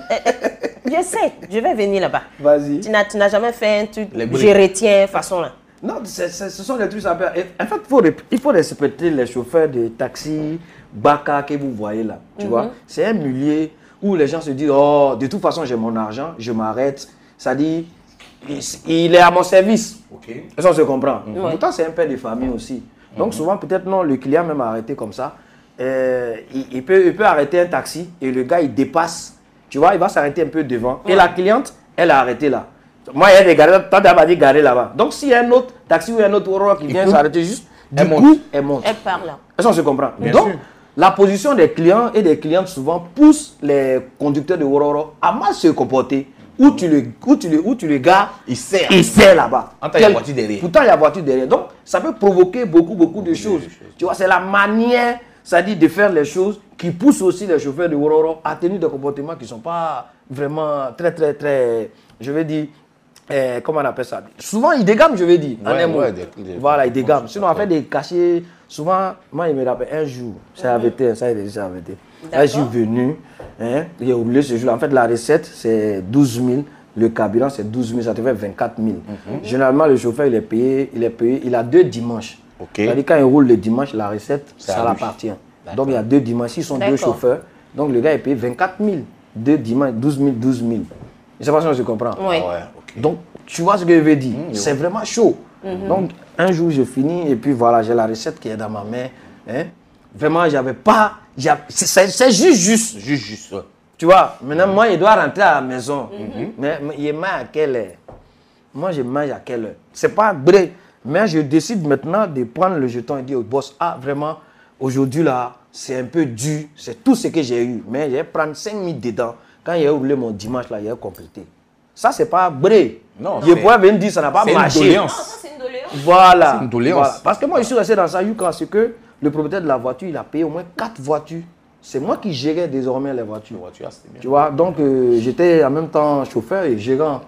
S2: je sais, je vais venir là-bas.
S3: Vas-y.
S2: Tu n'as jamais fait un truc, je retiens, façon là.
S3: Non, c est, c est, ce sont des trucs à faire. En fait, faut, il faut respecter les chauffeurs de taxi, Baka que vous voyez là. Tu mm-hmm. vois, c'est un milieu où les gens se disent, oh, de toute façon, j'ai mon argent, je m'arrête. Ça dit, il, il est à mon service.
S1: Okay.
S3: Ça, on se comprend.
S2: Mm-hmm. Pourtant,
S3: c'est un père de famille aussi. Donc, mm-hmm. souvent, peut-être, non, le client même arrêté comme ça. Euh, il, il, peut, il peut arrêter un taxi et le gars, il dépasse. Tu vois, il va s'arrêter un peu devant. Mm-hmm. Et la cliente, elle a arrêté là. Moi, il y a des garés, tant d'abord dit garé là-bas. Donc, s'il y a un autre taxi ou un autre Aurora qui vient s'arrêter juste, du
S1: elle
S3: coup,
S1: monte.
S3: elle monte.
S2: Elle part là.
S3: Est-ce qu'on se comprend?
S1: Bien
S3: Donc,
S1: sûr.
S3: la position des clients et des clientes souvent pousse les conducteurs de Aurora à mal se comporter. Où tu le, où tu le, où tu le gars,
S1: il sert.
S3: Il sert là-bas.
S1: Pourtant, il y a la voiture derrière.
S3: Pourtant, il y a la voiture derrière. Donc, ça peut provoquer beaucoup, beaucoup de choses. Tu vois, c'est la manière, ça dit, de faire les choses qui pousse aussi les chauffeurs de Aurora à tenir des comportements qui ne sont pas vraiment très, très, très, je vais dire, Eh, comment on appelle ça? Souvent, ils dégament, je vais dire.
S1: Ouais,
S3: en un mot.
S1: ouais, des, des,
S3: voilà, ils dégament. Sinon, on fait des cachets. Souvent, moi, il me rappelle un jour, c'est A V T, ça, il est déjà A V T. Un jour venu, hein, il a roulé ce jour. En fait, la recette, c'est douze mille. Le carburant, c'est douze mille. Ça te fait vingt-quatre mille. Mm-hmm. Généralement, le chauffeur, il est payé. Il est payé. Il a deux dimanches.
S1: Okay.
S3: C'est-à-dire, quand il roule le dimanche, la recette, ça l'appartient. Donc, il y a deux dimanches. Ils sont deux chauffeurs. Donc, le gars est payé vingt-quatre mille. Deux dimanches, douze mille, douze mille. Je ne sais pas si je comprends.
S2: Oui.
S1: Ah ouais, okay.
S3: Donc, tu vois ce que je veux dire. Mmh, c'est vraiment chaud.
S2: Mmh.
S3: Donc, un jour, je finis et puis voilà, j'ai la recette qui est dans ma main. Hein. Vraiment, j'avais pas... C'est juste, juste.
S1: Juste, juste. Ouais.
S3: Tu vois, maintenant, mmh. moi, il doit rentrer à la maison. Mmh. Mais, mais il mange à quelle heure? Moi, je mange à quelle heure? C'est pas vrai. Mais je décide maintenant de prendre le jeton et dire au boss, ah, vraiment, aujourd'hui, là, c'est un peu dur. C'est tout ce que j'ai eu. Mais je vais prendre cinq minutes dedans. Quand il a roulé mon dimanche, là, il a complété. Ça, c'est pas vrai.
S1: Non,
S3: je pourrais venir dire ça n'a pas marché.
S2: Non, ça, c'est une doléance.
S3: Voilà.
S1: C'est une doléance.
S3: Voilà. Parce que moi, je suis resté dans ça, Yuka, c'est que le propriétaire de la voiture, il a payé au moins quatre voitures. C'est moi qui gérais désormais les voitures.
S1: voiture, bien.
S3: Tu vois, donc euh, j'étais en même temps chauffeur et gérant.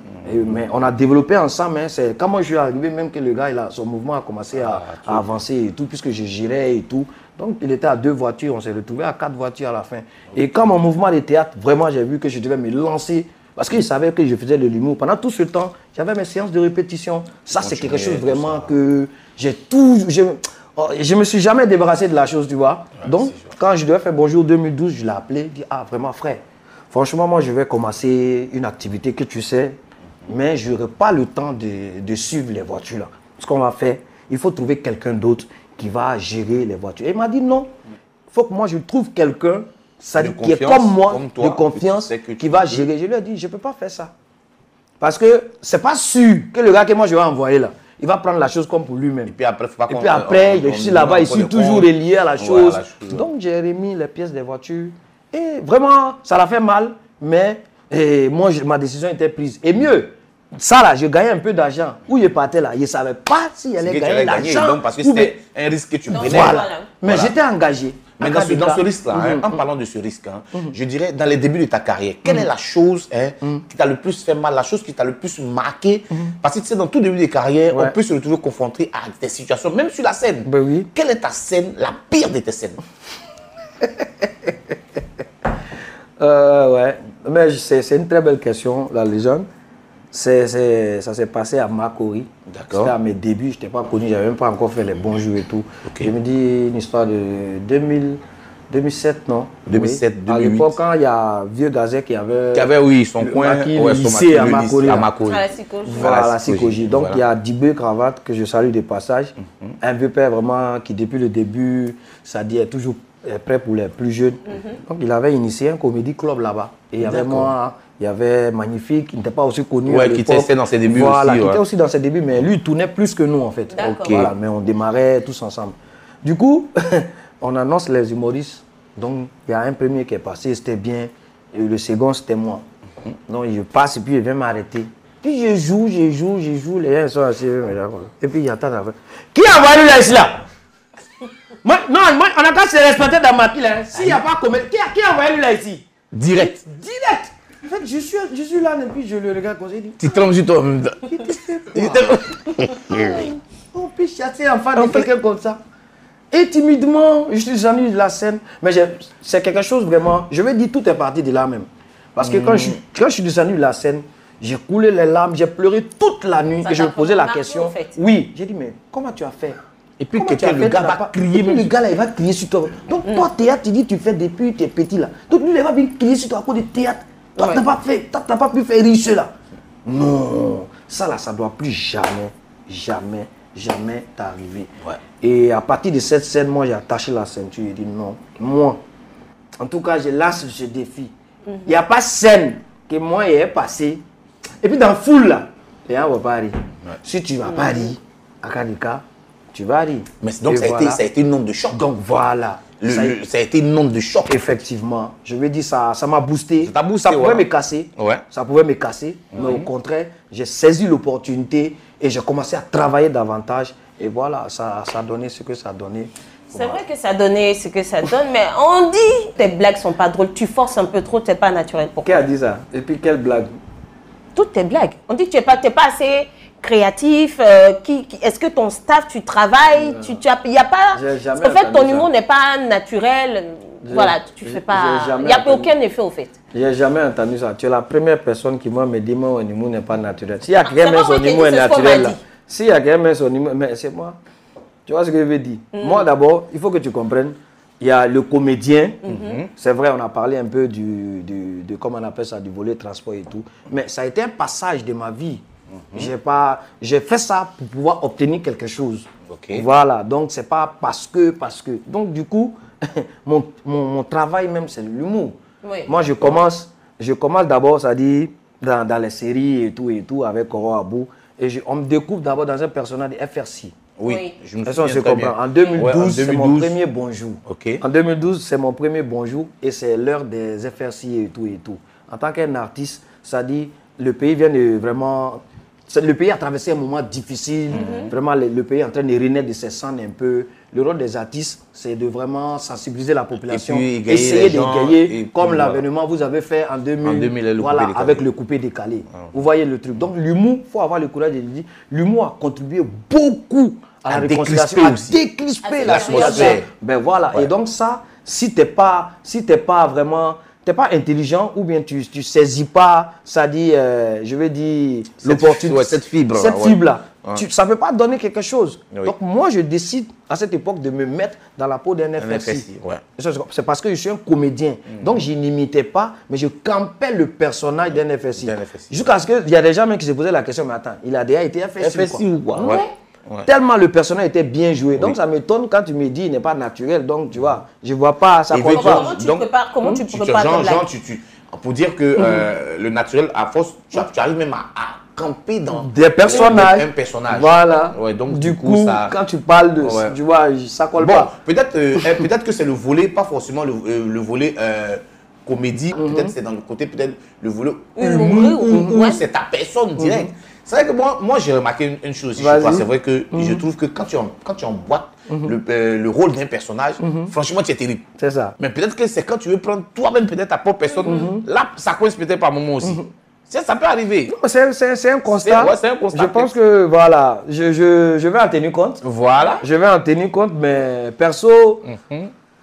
S3: Et, mais on a développé ensemble. Hein, c'est quand moi je suis arrivé, même que le gars, il a, son mouvement a commencé à, ah, à avancer et tout, puisque je gérais et tout. Donc il était à deux voitures, on s'est retrouvé à quatre voitures à la fin. Et quand mon mouvement de théâtre, vraiment j'ai vu que je devais me lancer, parce qu'il savait que je faisais de l'humour. Pendant tout ce temps, j'avais mes séances de répétition. Ça, c'est quelque chose vraiment que j'ai tout... Je, je me suis jamais débarrassé de la chose, tu vois. Ouais, donc, quand je devais faire Bonjour deux mille douze, je l'ai appelé, je dis, ah, vraiment, frère, franchement, moi, je vais commencer une activité que tu sais, mais je n'aurai pas le temps de, de suivre les voitures là. Ce qu'on va faire, il faut trouver quelqu'un d'autre qui va gérer les voitures. Et il m'a dit, non, il faut que moi, je trouve quelqu'un qui est comme moi, comme toi, de confiance, qui va gérer. Je lui ai dit, je ne peux pas faire ça. Parce que ce n'est pas sûr que le gars que moi, je vais envoyer là, il va prendre la chose comme pour lui-même. Et puis après, faut pas et puis après on, je suis là-bas, je suis toujours relié à la chose. Ouais, la chose. Donc j'ai remis les pièces des voitures. Et vraiment, ça l'a fait mal. Mais et moi, je, ma décision était prise. Et mieux, ça là, je gagnais un peu d'argent. Où je partais là, je ne savais pas s'il allait gagner l'argent.
S1: Parce que c'était un risque que tu prenais.
S3: Voilà. Voilà. Mais voilà. J'étais engagé.
S1: Mais dans ce, dans ce risque-là, mm -hmm. hein, en parlant de ce risque, hein, mm -hmm. je dirais, dans les débuts de ta carrière, quelle mm -hmm. est la chose hein, mm -hmm. qui t'a le plus fait mal, la chose qui t'a le plus marqué? mm -hmm. Parce que tu sais, dans tout début de carrière, ouais. on peut se retrouver confronté à des situations, même sur la scène.
S3: Ben oui.
S1: Quelle est ta scène, la pire de tes scènes?
S3: euh, ouais, mais c'est une très belle question, la légende. C'est, c'est, ça s'est passé à Makori. D'accord. C'était à mes débuts, je n'étais pas connu, je n'avais même pas encore fait les bonjours et tout. Okay. Je me dis une histoire de deux mille, deux mille sept, non?
S1: deux mille sept, oui. deux mille huit.
S3: À l'époque, quand il y a Vieux Gazet qui avait...
S1: Qui avait, oui, son coin,
S3: qui ouais, lycée à Makori.
S1: À Makori.
S2: À la Sikoji.
S3: Voilà, à la Sikoji. Donc, voilà. Il y a Dibé Cravate, que je salue de passage. Mm-hmm. Un vieux père vraiment qui, depuis le début, ça dit, est toujours prêt pour les plus jeunes. Mm-hmm. Donc, il avait initié un comédie club là-bas. Et il y avait moi... Il y avait Magnifique, qui n'était pas aussi connu.
S1: Ouais, qui était dans ses débuts
S3: voilà,
S1: aussi.
S3: Qui
S1: ouais.
S3: était aussi dans ses débuts, mais lui, il tournait plus que nous, en fait.
S2: Okay.
S3: Voilà, mais on démarrait tous ensemble. Du coup, on annonce les humoristes. Donc, il y a un premier qui est passé, c'était bien. Et le second, c'était moi. Mm-hmm. Donc, je passe et puis je viens m'arrêter. Puis je joue, je joue, je joue. Les gens sont assis. Et puis, il y a tant d'affaires. Qui a envoyé là, ici, là? Moi, non, moi, on a qu'à se respecter dans ma pile. Hein. S'il n'y a pas comme... Qui a, qui a envoyé lui là, ici?
S1: Direct.
S3: Direct. En fait, je suis, je suis là et puis je le regarde comme ça.
S1: Tu trembles sur toi.
S3: On peut chasser en face de quelqu'un comme ça. Et timidement, je suis descendu de la scène. Mais c'est quelque chose vraiment. Je vais dire, tout est parti de là même. Parce que mmh. quand, je, quand je suis descendu de la scène, j'ai coulé les larmes, j'ai pleuré toute la nuit. Ça et je me posais la question. En fait. Oui, j'ai dit, mais comment tu as fait?
S1: Et puis que le gars va crier.
S3: Et puis le gars là, il va crier sur toi. Donc mmh. toi, théâtre, tu dis, tu fais depuis tes petits là. Donc lui, il va venir crier sur toi à cause de théâtre. Toi, ouais. tu n'as pas fait, toi, tu n'as pas pu faire riche là. Non, ça là, ça ne doit plus jamais, jamais, jamais t'arriver. Ouais. Et à partir de cette scène, moi, j'ai attaché la ceinture et dit non, moi, en tout cas, je lance ce défi. Il mm-hmm. n'y a pas scène que moi, j'ai passé. Et puis dans la foule là, les gens ne vont pas rire. Ouais. Si tu ne vas mm-hmm. pas rire, à Kadika, tu vas rire.
S1: Mais donc, ça a, voilà. été, ça a été une onde de choc.
S3: Donc voilà.
S1: Le, ça, a, ça a été une onde de choc.
S3: Effectivement. Je veux dire, ça ça m'a boosté.
S1: Ça, boosté,
S3: ça pouvait
S1: ouais.
S3: me casser.
S1: Ouais.
S3: Ça pouvait me casser. Mm-hmm. Mais au contraire, j'ai saisi l'opportunité et j'ai commencé à travailler davantage. Et voilà, ça, ça a donné ce que ça a donné.
S2: C'est voilà. vrai que ça a donné ce que ça donne, mais on dit tes blagues sont pas drôles. Tu forces un peu trop, tu n'es pas naturel. Pourquoi?
S3: Qui a dit ça? Et puis quelle blague?
S2: Toutes tes blagues. On dit que tu n'es pas, pas assez... créatif, euh, qui, qui, est-ce que ton staff, tu travailles, euh, tu, tu as, y a pas, en fait, ton humour n'est pas naturel, voilà, tu fais pas, il n'y a entendu, aucun effet au fait.
S3: J'ai jamais entendu ça. Tu es la première personne qui moi me dit mon humour n'est pas naturel. S'il y a quelqu'un son humour est naturel, s'il y a quelqu'un son humour, mais c'est moi. Tu vois ce que je veux dire? Mm. Moi d'abord, il faut que tu comprennes. Il y a le comédien, mm-hmm. c'est vrai, on a parlé un peu du, du, de comment on appelle ça, du volet transport et tout, mais ça a été un passage de ma vie. Mm-hmm. J'ai pas, j'ai fait ça pour pouvoir obtenir quelque chose. Okay. Voilà, donc c'est pas parce que, parce que. Donc du coup, mon, mon, mon travail même c'est l'humour. Oui. Moi je commence, je commence d'abord, c'est-à-dire dans, dans les séries et tout et tout avec Koro Abou, et je, on me découvre d'abord dans un personnage de F R C.
S1: Oui, oui. Je me
S3: souviens très bien. En deux mille douze, ouais, c'est mon premier bonjour. Okay. En deux mille douze, c'est mon premier bonjour et c'est l'heure des F R C et tout et tout. En tant qu'un artiste, ça dit le pays vient de vraiment le pays a traversé un moment difficile. Mm-hmm. Vraiment, le, le pays est en train de renaître de ses cendres un peu. Le rôle des artistes, c'est de vraiment sensibiliser la population,
S1: et puis,
S3: essayer
S1: d'égayer,
S3: comme l'avènement vous avez fait en deux mille,
S1: en deux mille le
S3: voilà, avec le coupé décalé. Ah. Vous voyez le truc. Donc l'humour, il faut avoir le courage de le dire, l'humour a contribué beaucoup à, à la réconciliation, à décrisper la situation. Ben voilà. Ouais. Et donc ça, si tu n'es pas, si t'es pas vraiment... tu n'es pas intelligent ou bien tu ne saisis pas, ça dit, euh, je veux dire, l'opportunité.
S1: Ouais, cette fibre.
S3: Cette
S1: ouais.
S3: fibre-là. Ouais. Ça ne peut pas donner quelque chose.
S1: Oui.
S3: Donc moi, je décide à cette époque de me mettre dans la peau d'un F F C.
S1: Ouais.
S3: C'est parce que je suis un comédien. Mm-hmm. Donc je n'imitais pas, mais je campais le personnage d'un F F C. Jusqu'à ce qu'il y a des gens même qui se posaient la question, mais attends, il a déjà été F F C,
S1: F F C ou quoi,
S3: ouais. Ouais. Tellement le personnage était bien joué. Oui. Donc ça m'étonne quand tu me dis il n'est pas naturel. Donc tu vois, je ne vois pas, ça
S2: ne
S3: compte pas.
S2: Comment tu donc, prépares, comment tu, tu prépares
S1: genre, genre, tu, tu, pour dire que mm-hmm. euh, le naturel, à force, tu, tu arrives même à, à camper dans
S3: des personnages.
S1: Un personnage.
S3: Voilà.
S1: Ouais, donc
S3: du, du coup,
S1: coup ça...
S3: quand tu parles de, ouais. tu vois, ça colle
S1: bon,
S3: pas.
S1: Peut-être euh, peut-être que c'est le volet, pas forcément le, euh, le volet euh, comédie. Mm-hmm. Peut-être c'est dans le côté, peut-être le volet humour, où ouais. c'est ta personne directe. Mm-hmm. C'est vrai que moi, moi j'ai remarqué une, une chose. C'est vrai que mm-hmm. je trouve que quand tu, en, quand tu emboîtes mm-hmm. le, euh, le rôle d'un personnage, mm-hmm. franchement, tu es terrible.
S3: C'est ça.
S1: Mais peut-être que c'est quand tu veux prendre toi-même peut-être ta propre personne, mm-hmm. là, ça coince peut-être par moment aussi. Mm-hmm. Ça peut arriver.
S3: C'est un constat.
S1: Ouais, un constat.
S3: Je pense que, voilà, je, je, je vais en tenir compte.
S1: Voilà.
S3: Je vais en tenir compte, mais perso, mm-hmm.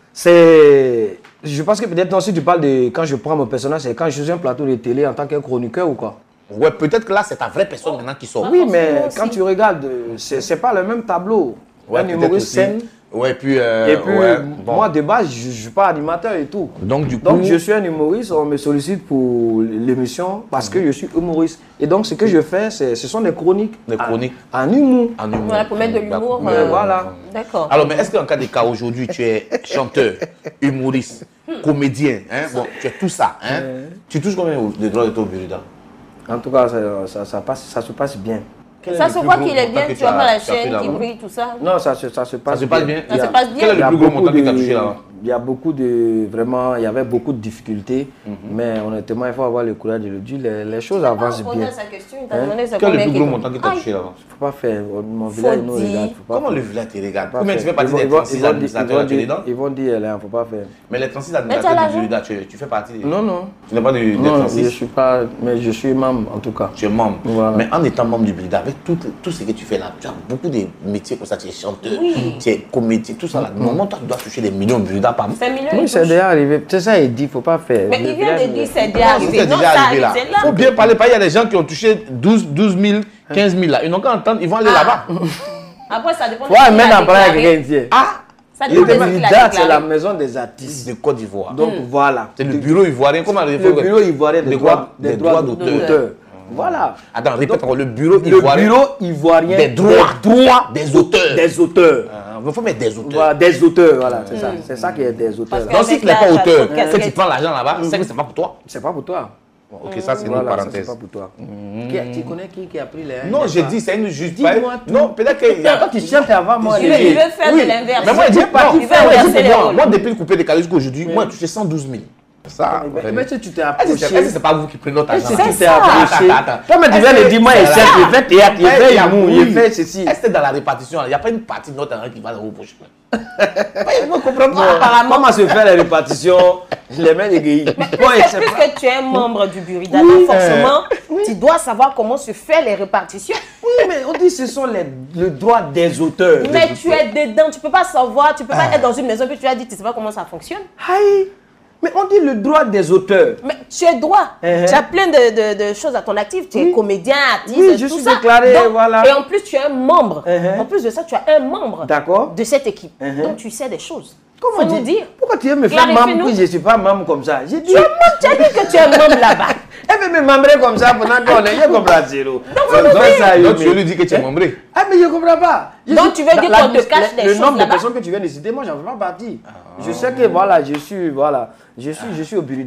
S3: c'est... Je pense que peut-être si tu parles de quand je prends mon personnage, c'est quand je suis sur un plateau de télé en tant que chroniqueur ou quoi.
S1: Ouais, peut-être que là, c'est ta vraie personne maintenant qui sort.
S3: Oui, mais quand tu regardes, c'est pas le même tableau.
S1: Ouais,
S3: un humoriste scène.
S1: Ouais, puis, euh,
S3: et puis
S1: ouais, bon.
S3: moi, de base, je ne suis pas animateur et tout.
S1: Donc, du coup...
S3: Donc, je suis un humoriste, on me sollicite pour l'émission parce que je suis humoriste. Et donc, ce que je fais, ce sont des chroniques.
S1: Des chroniques.
S3: En, en humour.
S2: En humour. Voilà, pour mettre de l'humour.
S3: Euh, voilà.
S2: D'accord.
S1: Alors, mais est-ce qu'en cas de cas, aujourd'hui, tu es chanteur, humoriste, comédien, hein? Bon, tu es tout ça, hein? Euh... Tu touches combien de droits de ton Burida?
S3: En tout cas, ça, ça, ça, passe, ça se passe bien.
S2: Quel ça se voit qu'il est bien, tu vois pas la chaîne qui brille, tout ça.
S3: Non, ça, ça, ça se passe
S1: ça se passe bien.
S2: bien. Ça se passe bien.
S1: Quel est le plus gros montant que tu as touché là-bas?
S3: Il y a beaucoup de, vraiment, il y avait beaucoup de difficultés, mm-hmm. mais honnêtement, il faut avoir le courage de le dire, les, les choses avancent bien.
S2: Sa question, il t'a demandé
S1: hein? Quel est le plus gros montant que tu as touché là-bas?
S3: Il ne faut pas faire, mon village nous regarde.
S1: Comment le village te regarde? Combien tu fais partie des trente-six administrateurs à Télédan?
S3: Ils vont dire, il ne faut pas faire.
S1: Mais les trente-six administrateurs du Télédan, tu fais partie?
S3: Non, non.
S1: Tu n'es pas des trente-six?
S3: Non, je ne suis pas, mais je suis membre en tout cas.
S1: Tu es membre. Mais en étant membre du Télédan, avec tout ce que tu fais là, tu as beaucoup de métiers comme ça, tu es chanteur, tu es comédien, tout ça là. Normalement, toi, tu dois toucher des millions de Télédan par mois.
S3: Oui, c'est déjà arrivé. C'est ça, il dit, il ne faut pas faire.
S2: Mais il vient de dire, c'est déjà arrivé.
S1: C'est déjà arrivé là. Il faut bien parler. Il y a des gens qui ont touché douze mille, quinze mille là. Ils n'ont qu'à entendre, ils vont aller là-bas.
S2: Après, ça dépend de
S3: ouais, même après, avec quelqu'un.
S1: Ah,
S3: ça dépend de ce c'est la maison des artistes
S1: de Côte d'Ivoire.
S3: Donc voilà.
S1: C'est le bureau ivoirien. Comment
S3: le bureau ivoirien des droits d'auteur. Voilà.
S1: Attends, répète encore, le bureau ivoirien.
S3: Le bureau ivoirien
S1: des droits, droits des auteurs.
S3: Des auteurs.
S1: Il faut mettre des auteurs.
S3: Voilà, des auteurs, voilà, c'est ça. C'est ça qui est des auteurs.
S1: Donc si tu n'es pas auteur, que tu prends l'argent là-bas, c'est que c'est pas pour toi.
S3: C'est pas pour toi.
S1: Ok, ça c'est une parenthèse.
S3: C'est pas pour toi. Tu connais qui a pris les...
S1: Non, j'ai dit, c'est une juste. Non, peut-être qu'il y a...
S3: Quand tu chantes avant moi,
S2: il veut faire de l'inverse.
S1: Mais moi,
S2: il veut inverser les rôles.
S1: Moi, depuis le coupé décalé jusqu'à aujourd'hui, moi, je touché cent douze mille. Ça,
S3: mais tu t'es approché.
S1: Est-ce que c'est pas vous qui prenez notre argent?
S3: C'est tu t'es approché. Toi, mais tu viens de dire, moi, il chante, il fait théâtre, il fait humour, il fait ceci.
S1: Est-ce que dans la répartition, il n'y a pas une partie de notre argent qui va le reprocher? Je ne comprends pas.
S3: Apparemment, comment se fait la répartition? Je les mets égayés.
S2: Puisque tu es un membre du Burida, donc forcément, tu dois savoir comment se fait les répartitions.
S3: Oui, mais on dit que ce sont les, le droit des auteurs.
S2: Mais tu es dedans, tu ne peux pas savoir, tu ne peux pas être dans une maison, puis tu as dit, tu ne sais pas comment ça fonctionne.
S3: Aïe. Mais on dit le droit des auteurs.
S2: Mais tu es droit. Uh-huh. Tu as plein de, de, de choses à ton actif. Tu es oui. comédien, artiste,
S3: oui, je
S2: tout
S3: suis
S2: ça.
S3: déclaré,
S2: donc,
S3: voilà.
S2: Et en plus, tu es un membre. Uh-huh. En plus de ça, tu es un membre de cette équipe. Uh-huh. Donc, tu sais des choses.
S3: Comment
S2: nous dire?
S3: Pourquoi tu veux me faire membre puis je ne suis pas membre comme ça? J'ai dit,
S2: tu, tu as dit que tu es membre là-bas.
S3: Elle veut me membrer comme ça pendant qu'on est. Je comprends zéro.
S1: Donc, tu veux lui dire que tu es membré?
S3: Ah, mais je ne comprends pas.
S2: Donc, tu veux dire qu'on te cache des choses là-bas?
S3: Le nombre de personnes que tu viens de citer, moi, j'en fais pas partie. Je sais que, voilà, je suis, voilà, je suis, je suis au Burida.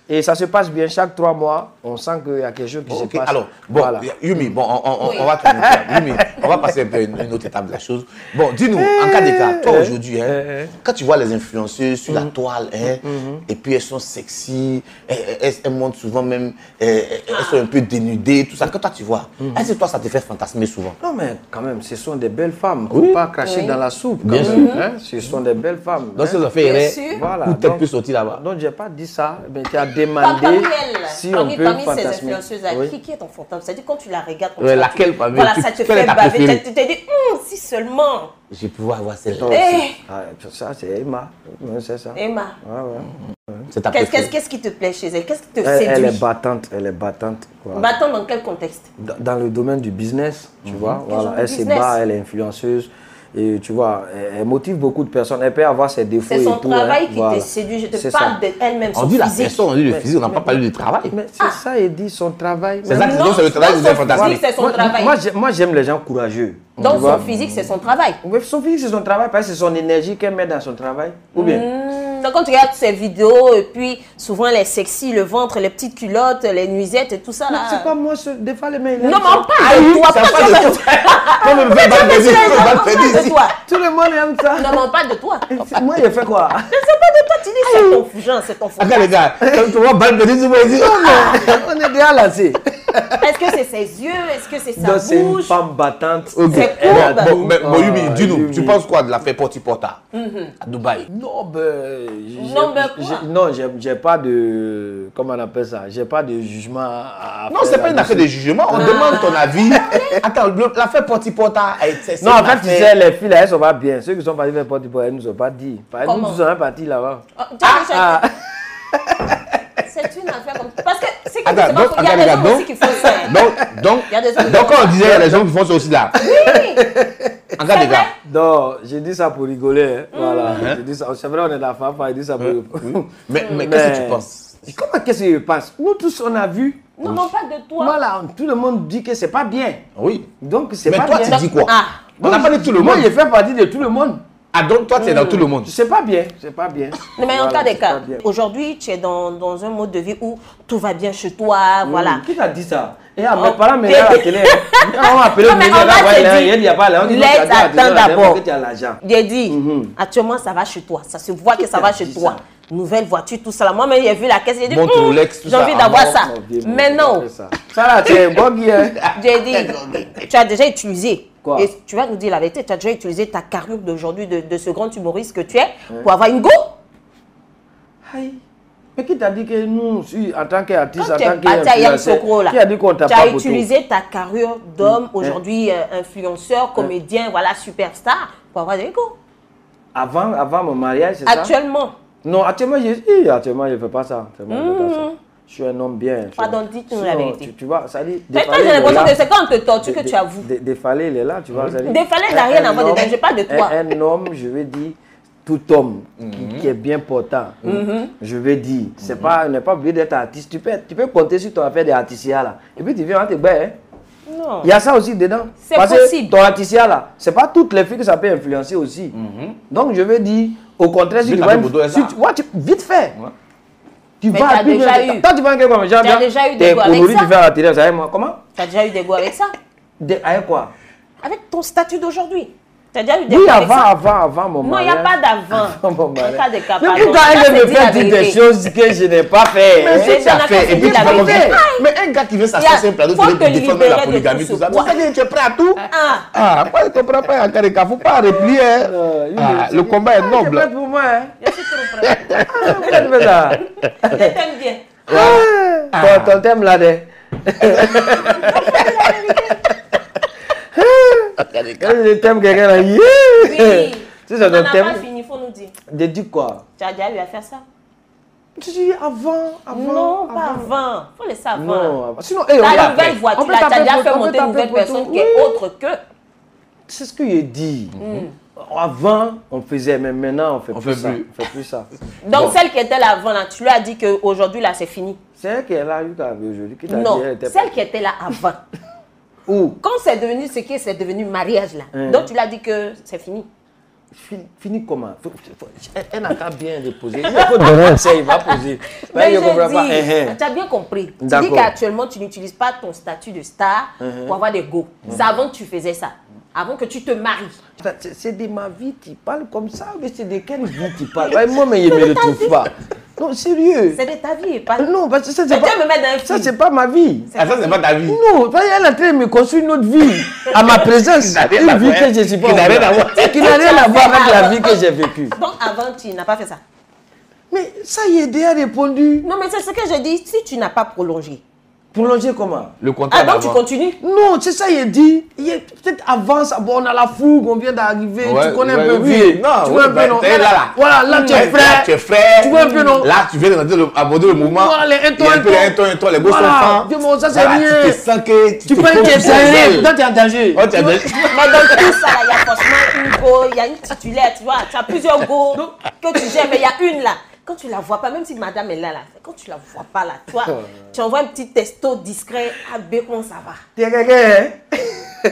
S3: Et ça se passe bien. Chaque trois mois, on sent qu'il y a quelque chose qui
S1: Bon,
S3: se
S1: ok.
S3: passe.
S1: Alors, bon,
S3: Voilà.
S1: Yumi, bon, on, on,
S2: Oui.
S1: on va tourner ça. Yumi, on va passer un peu à une, une autre étape de la chose. Bon, dis-nous, en cas d'écart, toi aujourd'hui, hein, quand tu vois les influenceuses sur la toile, hein, et puis elles sont sexy, elles, elles, elles montrent souvent même, elles, elles sont un peu dénudées, tout ça. Quand toi tu vois, est-ce que toi ça te fait fantasmer souvent?
S3: Non, mais quand même, ce sont des belles femmes. Il ne
S1: Oui.
S3: faut pas cracher
S2: Oui.
S3: dans la soupe. Quand
S1: Bien
S3: même,
S1: sûr.
S3: hein. Ce sont des belles femmes.
S1: Donc,
S3: hein.
S1: ça, ça fait
S2: Bien
S1: erreur.
S2: sûr.
S3: Voilà.
S1: Ou peut-être
S3: donc-
S1: plus sorti là-bas.
S3: Donc, je n'ai pas dit ça, mais tu as
S2: Par-
S3: demandé
S2: Parmi elles,
S3: si
S2: parmi,
S3: on peut
S2: parmi ces
S3: fantasmer.
S2: influenceuses,
S3: Oui.
S2: qui, qui est ton fantasme? C'est-à-dire quand tu la regardes, comme
S1: Ouais,
S2: ça,
S1: laquelle
S2: tu,
S1: parmi-
S2: voilà,
S1: tu-
S2: ça te
S1: quelle est
S2: fait
S1: ta
S2: baver.
S1: préférée?
S2: Tu te dis, hum, si seulement.
S1: Je vais pouvoir avoir celle-là.
S3: Toi
S2: Eh.
S3: aussi. Ah, ça, c'est Emma. Oui, c'est ça.
S2: Emma,
S3: Ouais, ouais.
S1: C'est ta
S2: qu'est-ce
S1: préférée.
S2: qu'est-ce- qu'est-ce qui te plaît chez elle? Qu'est-ce qui te
S3: Elle, elle est
S2: séduit?
S3: battante, elle est battante. Voilà.
S2: Battant dans quel contexte?
S3: Dans dans le domaine du business, tu vois,
S2: Quel
S3: voilà,
S2: genre de
S3: elle se
S2: business?
S3: bat, elle est influenceuse et tu vois, elle, elle motive beaucoup de personnes. Elle peut avoir ses défauts
S2: C'est
S3: et
S2: son
S3: tout.
S2: travail
S3: hein,
S2: qui
S3: voilà.
S2: te séduit. Je te
S3: C'est
S2: parle
S3: ça.
S2: d'elle-même,
S1: On
S2: son
S1: dit la
S2: physique.
S1: personne, on dit le physique, on n'a pas parlé du travail.
S3: Mais c'est ça, il dit son travail.
S1: C'est ça,
S3: Mais
S1: donc c'est le travail
S2: non,
S1: qui vous a
S2: son
S1: fantasmé.
S2: physique, c'est son
S3: moi,
S2: travail.
S3: moi, j'ai- moi, j'aime les gens courageux.
S2: Donc
S3: tu vois.
S2: son physique, c'est son travail.
S3: Oui, son physique, c'est son travail parce que c'est son énergie qu'elle met dans son travail. Ou bien
S2: Hmm, donc quand tu regardes ses vidéos, et puis souvent les sexy, le ventre, les petites culottes, les nuisettes et tout ça
S3: Mais
S2: là.
S3: c'est pas moi, ce- des fois les mains.
S2: Non, mais on parle
S1: Ah
S2: de
S1: oui,
S2: toi.
S1: ça
S2: Pourquoi
S1: parle
S2: tu
S1: de
S2: parles
S1: toi. Comme on me fait
S2: de
S1: mal plaisir,
S2: toi?
S1: on va
S2: On parle
S1: plaisir
S2: de
S1: ici.
S2: toi.
S3: Tout le monde aime ça.
S2: Non, mais on parle de toi.
S3: C'est- Moi, j'ai fait quoi?
S2: C'est pas de toi, tu dis c'est ton fougeant, c'est ton
S1: Regarde
S2: fougeant.
S1: les gars, quand tu vois balle plaisir, tu vas dire, oh non.
S3: On est déjà lancé.
S2: Est-ce que c'est ses yeux? Est-ce que c'est sa
S3: Donc, c'est une
S2: bouche?
S3: femme battante.
S1: Ok.
S2: C'est
S1: Bon,
S2: cool.
S1: bon, mais, bon, Yumi,
S3: Ah,
S1: dis-nous,
S3: Yumi.
S1: tu penses quoi de l'affaire Porti Porta à Dubaï?
S3: Non, ben. j'ai-
S2: Non, ben quoi?
S3: j'ai- Non, j'ai j'ai pas de. Comment on appelle ça? J'ai pas de jugement à. à
S1: Non,
S3: faire
S1: c'est pas une
S3: là-dessus.
S1: affaire de jugement, on demande ton avis. Attends, le- l'affaire Porti Porta, elle- c'est c'est
S3: Non, en
S1: une
S3: fait, tu
S1: affaire-
S3: sais, les filles là, elles sont pas bien. Ceux qui sont partis faire porte pour elles ne nous ont pas dit. Par exemple,
S2: Comment?
S3: nous tous on est partis là-bas.
S2: Oh, tiens, tiens,
S3: Ah,
S2: c'est une affaire comme parce que c'est que
S1: Attends,
S2: c'est
S1: donc,
S2: pas- il y a
S1: attends,
S2: des
S1: regarde,
S2: hommes
S1: donc-
S2: aussi qui font ça. hein.
S1: Donc, donc,
S2: Il y a des hommes qui
S1: donc
S2: font
S1: quand on
S2: ça.
S1: disait, il y a des gens qui font ça aussi là.
S2: Oui.
S1: En cas
S2: C'est
S1: d'écart.
S3: non, j'ai dit ça pour rigoler. hein.
S2: Mm.
S3: Voilà. J'ai dit ça. C'est vrai, on est dans la femme, j'ai dit ça pour.
S1: Mais, mais qu'est-ce que tu penses?
S3: Comment qu'est-ce que je pense? Nous tous, on a vu.
S2: Non, non, pas de toi.
S3: Voilà, tout le monde dit que c'est pas bien.
S1: Oui.
S3: Donc, c'est
S1: Mais
S3: pas
S1: toi,
S3: bien.
S1: tu dis quoi?
S2: Ah.
S1: On n'a pas dit tout le
S3: Moi,
S1: monde.
S3: je fais partie de tout le monde.
S1: Ah, donc toi, tu es dans tout le monde.
S3: C'est pas bien, c'est pas bien.
S2: Non, mais en
S3: Voilà,
S2: cas des
S3: c'est pas
S2: cas,
S3: bien.
S2: aujourd'hui, tu es dans, dans un mode de vie où tout va bien chez toi, voilà.
S3: Qui t'a dit ça? Et à
S2: Oh,
S3: mes parents me
S2: t'es-
S3: à la télé. On m'a appelé,
S2: Non, mais on va te dire,
S3: il n'y a pas là. On dit, non,
S2: laisse
S3: tu as dit à la télé,
S2: attendre
S3: on a dit
S2: d'abord.
S3: que tu as l'argent.
S2: J'ai dit,
S3: Mhm.
S2: actuellement, ça va chez toi. Ça se voit que ça
S3: t'a
S2: va chez
S3: dit
S2: toi.
S3: ça?
S2: Nouvelle voiture, tout ça. là. Moi-même, j'ai vu la caisse, j'ai dit,
S1: Montre
S2: hum,
S1: Rolex, tout
S2: j'ai
S1: ça.
S2: envie
S1: Ah,
S2: d'avoir
S1: bon,
S2: ça.
S3: Mon Dieu, mon
S2: Mais
S3: Dieu,
S2: non,
S3: fais Ça Ça là, tu es bon qui est.
S2: j'ai dit, tu as déjà utilisé.
S3: Quoi?
S2: Et tu vas nous dire la vérité, tu as déjà utilisé ta carrure d'aujourd'hui, de, de ce grand humoriste que tu es, pour avoir une go.
S3: Aïe. Mais qui t'a dit que nous, si, en tant qu'artiste,
S2: Quand
S3: en
S2: tu es
S3: tant
S2: parti à Yam
S3: qu'influenceur,
S2: Sokro, là,
S3: qui a dit qu'on t'a
S2: tu
S3: pas
S2: as
S3: photo?
S2: utilisé ta carrure d'homme, aujourd'hui euh, influenceur, comédien, voilà, superstar, pour avoir des go.
S3: Avant, avant mon mariage, c'est ça?
S2: Actuellement,
S3: Non, actuellement, je hi, actuellement, je ne fais pas ça. Actuellement, je fais pas ça. Je suis un homme bien. je suis-
S2: Pardon, dites-nous la
S3: Sinon,
S2: vérité.
S3: Tu, tu vois, ça dit.
S2: mais toi, j'ai l'impression que c'est quand on te torture que tu avoues.
S3: Défalé, il est là, tu vois. ça dit-
S2: Défalé n'a rien à
S3: Un
S2: voir
S3: homme-
S2: dedans, je parle de toi.
S3: Un, un homme, je veux dire, tout homme qui, qui est bien portant, je veux dire, c'est pas, on n'est pas obligé d'être artiste. Tu peux, tu peux compter sur ton affaire d'artisanat là. Et puis tu viens, on te bat, hein.
S2: Non.
S3: Il y a ça aussi dedans.
S2: C'est
S3: Parce
S2: possible.
S3: que ton artisanat là, c'est pas toutes les filles que ça peut influencer aussi. Donc je veux dire, au contraire, si
S1: Vite
S3: tu
S1: la
S3: vas,
S1: fait pour toi,
S3: si
S1: ça.
S3: tu, ouais, tu- vite fait. Tu
S2: Mais
S3: vas
S2: t'as
S3: puis
S2: déjà
S3: bien-
S2: eu.
S3: Toi, tu vas comme genre,
S2: T'as
S3: bien,
S2: déjà eu des
S3: t'es
S2: goûts avec
S3: aujourd'hui,
S2: ça?
S3: tu fais la télé, vous savez moi, comment?
S2: Tu as déjà eu des goûts avec ça?
S3: Des- Avec quoi?
S2: Avec ton statut d'aujourd'hui. Tu as déjà eu des
S3: Oui,
S2: goûts avec
S3: avant,
S2: ça?
S3: avant, avant mon
S2: Non, il
S3: mariage.
S2: n'y a pas d'avant.
S3: Avant mon
S2: En
S3: mariage.
S2: cas de cas,
S3: Mais
S2: pardon.
S3: pourquoi
S2: Ça,
S3: elle
S2: c'est
S3: me
S2: dire la
S3: fait dire des
S2: vérité.
S3: choses que je n'ai pas fait?
S1: Mais
S3: hein?
S1: si tu as
S2: on a
S1: fait,
S2: fait
S1: et puis
S2: la
S1: tu vas
S2: vérité.
S1: revenir. Mais un gars qui veut s'asseoir sur un plateau,
S2: faut
S1: tu veux
S2: te
S1: défendre
S2: libérer
S1: la
S2: de
S1: polygamie,
S2: tout
S1: tout
S2: ce
S1: ça.
S2: poids.
S1: Tu es prêt à tout?
S2: Ah,
S1: Ah, pourquoi tu ne prends pas en cas de cas? Il ne faut pas replier. hein.
S3: Euh, il
S1: Ah,
S3: me-
S1: le combat est
S3: Ah, c'est
S1: noble.
S3: pas pour moi, hein?
S2: je suis trop prête.
S3: Ah, pourquoi tu fais ça?
S2: Je t'aime bien.
S3: Ah, ton, ton thème là, de... Je t'aime quelqu'un là. Yeah!
S2: Oui.
S3: Si
S2: On
S3: c'est
S2: n'en
S3: ton
S2: a
S3: thème,
S2: pas fini, il faut nous dire.
S3: de dire quoi?
S2: Tu as déjà eu à faire ça?
S3: Tu dis avant, avant.
S2: Non, pas avant. Il faut laisser avant.
S3: Non, avant. Sinon, hey, on
S2: Ta
S3: regarde.
S2: nouvelle
S3: On
S2: voiture,
S3: peut
S2: là, tu as
S3: taper
S2: déjà
S3: photo,
S2: fait
S3: on peut
S2: monter une
S3: taper
S2: nouvelle
S3: photo.
S2: personne qui est
S3: Oui.
S2: autre que.
S3: C'est ce que j'ai dit. Avant, on faisait, mais maintenant, on fait
S1: On
S3: plus
S1: fait
S3: ça.
S1: plus.
S3: On fait plus ça.
S2: Donc,
S1: Bon.
S2: celle qui était là avant, là, tu lui as dit qu'aujourd'hui, là, c'est fini.
S3: C'est elle qui est là, qui t'a vu aujourd'hui. Qui t'a
S2: Non,
S3: dit, elle était
S2: celle qui était là avant.
S3: Où?
S2: Quand c'est devenu ce qui est, c'est devenu mariage, là.
S3: Hein.
S2: Donc, tu lui as dit que c'est fini.
S3: Fini comment? Faut, faut, elle n'a qu'à bien déposer. Il faut donner un conseil, il va poser.
S2: Mais
S3: je
S2: je
S3: comprends
S2: dis,
S3: pas. Uh-huh.
S2: tu as bien compris. Tu dis qu'actuellement, tu n'utilises pas ton statut de star uh-huh. pour avoir des go. Uh-huh. C'est avant que tu faisais ça. Avant que tu te maries.
S3: C'est de ma vie, tu parles comme ça, mais c'est de quelle vie tu parles? Moi, mais je ne me retrouve pas. Non, sérieux.
S2: C'est de ta vie. Pas...
S3: Non, parce que ça, c'est
S2: pas... me mettre dans un
S3: ça, c'est pas ma vie.
S1: Ah, ça, c'est pas ta vie.
S3: Non, parce qu'elle est en train de me construire une autre vie. À ma présence, une vie que je ne suis pas. Qui n'a rien à voir. Qui n'a rien à voir avec la vie que j'ai vécue.
S2: Donc, avant, tu n'as pas fait ça.
S3: Mais ça y est, déjà répondu.
S2: Non, mais c'est ce que je dis. Si tu n'as pas prolongé.
S3: Prolonger comment?
S1: Le contrat.
S2: Ah, donc tu continues?
S3: Non, c'est ça, il est dit. Peut-être avant, ça, bon, on a la fougue, on vient d'arriver,
S1: ouais,
S3: tu connais
S1: ouais,
S3: un peu
S1: oui.
S3: vie.
S1: Non,
S3: tu
S1: oui,
S3: vois un peu,
S1: ben,
S3: non?
S1: Là, là.
S3: Voilà, là, tu es frais.
S1: Tu es frais.
S3: Tu vois un peu, non?
S1: Là, tu viens d'aborder le mouvement.
S3: Voilà, les un ton,
S1: il y a un peu les un ton, un ton, les beaux
S3: voilà.
S1: sont fins.
S3: Dis-moi, ça, c'est
S1: voilà,
S3: rien.
S1: Tu te sens que tu,
S3: tu
S1: te
S3: peux être danger. Toi, tu es en danger.
S1: Oh, tu es en danger.
S2: Mais dans tout ça, il y a forcément une go, il y a une titulaire, tu vois. Tu as plusieurs go que tu gères, mais il y a une là. Quand tu la vois pas, même si madame est là, là, quand tu la vois pas là, toi, tu envoies un petit texto discret à B, comment ça va?
S3: T'es quelqu'un, hein?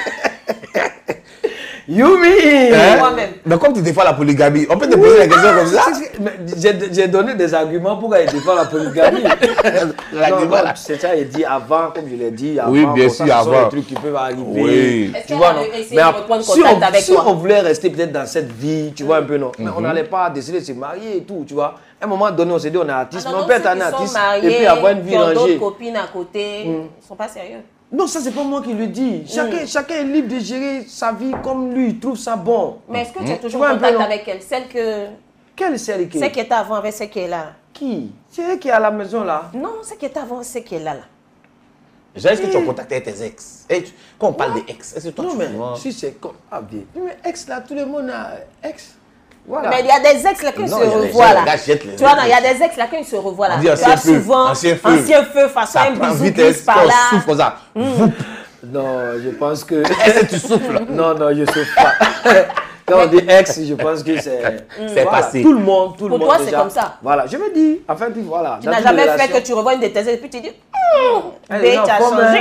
S3: Yumi!
S1: Hein?
S2: Moi-même.
S1: Mais comme tu défends la polygamie, on peut te poser oui, la question ah, comme ça.
S3: J'ai donné des arguments pour qu'elle défend la polygamie. C'est ça, il dit avant, comme je l'ai dit, avant.
S1: Oui, bien sûr, avant.
S3: Ce sont des trucs qui peuvent arriver.
S1: Oui.
S2: Tu vois, non?
S3: Mais
S2: de
S3: si, on,
S2: avec
S3: si
S2: toi.
S3: on voulait rester peut-être dans cette vie, tu vois un peu, non. Mais
S1: mm-hmm.
S3: on n'allait pas décider de se marier et tout, tu vois. À un moment donné, on s'est dit, on est artiste,
S2: ah,
S3: mais
S2: non,
S3: on peut être un artiste et puis avoir une vie rangée.
S2: D'autres copines à côté,
S3: mm.
S2: ils sont pas sérieux.
S3: Non, ça, c'est pas moi qui le dis. Chacun, mm. chacun est libre de gérer sa vie comme lui, il trouve ça bon.
S2: Mais est-ce que tu
S3: mm.
S2: es toujours en contact avec elle? Celle que...
S3: Quelle celle qui?
S2: Celle qui était avant avec celle qui est là.
S3: Qui? C'est elle qui est à la maison, là?
S2: Non, celle qui était avant, celle qui est là, là.
S1: Est-ce que tu as contacté avec tes ex? Et tu... Quand on parle ouais. des ex, est-ce que toi
S3: non,
S1: tu
S3: mais
S1: vois?
S3: si c'est comme... Ah, bien. Mais ex, là, tout le monde a ex. Voilà.
S2: Mais il y a des ex là qui se revoient là. Tu vois, il y a des ex là qui se revoient là.
S1: Tu as souvent
S2: ancien feu, ancien feu, façon un bisou glisse par là.
S1: Tu souffres ça.
S3: Non, je pense que...
S1: Est-ce que tu souffles?
S3: Non, non, je ne souffle pas. Quand on dit ex, je pense que c'est...
S1: C'est passé.
S3: Tout le monde, tout le monde.
S2: Pour toi, c'est comme ça.
S3: Voilà, je me dis, en fait, voilà.
S2: Tu n'as jamais fait que tu revois une de tes ex et puis tu dis... B, tu as changé.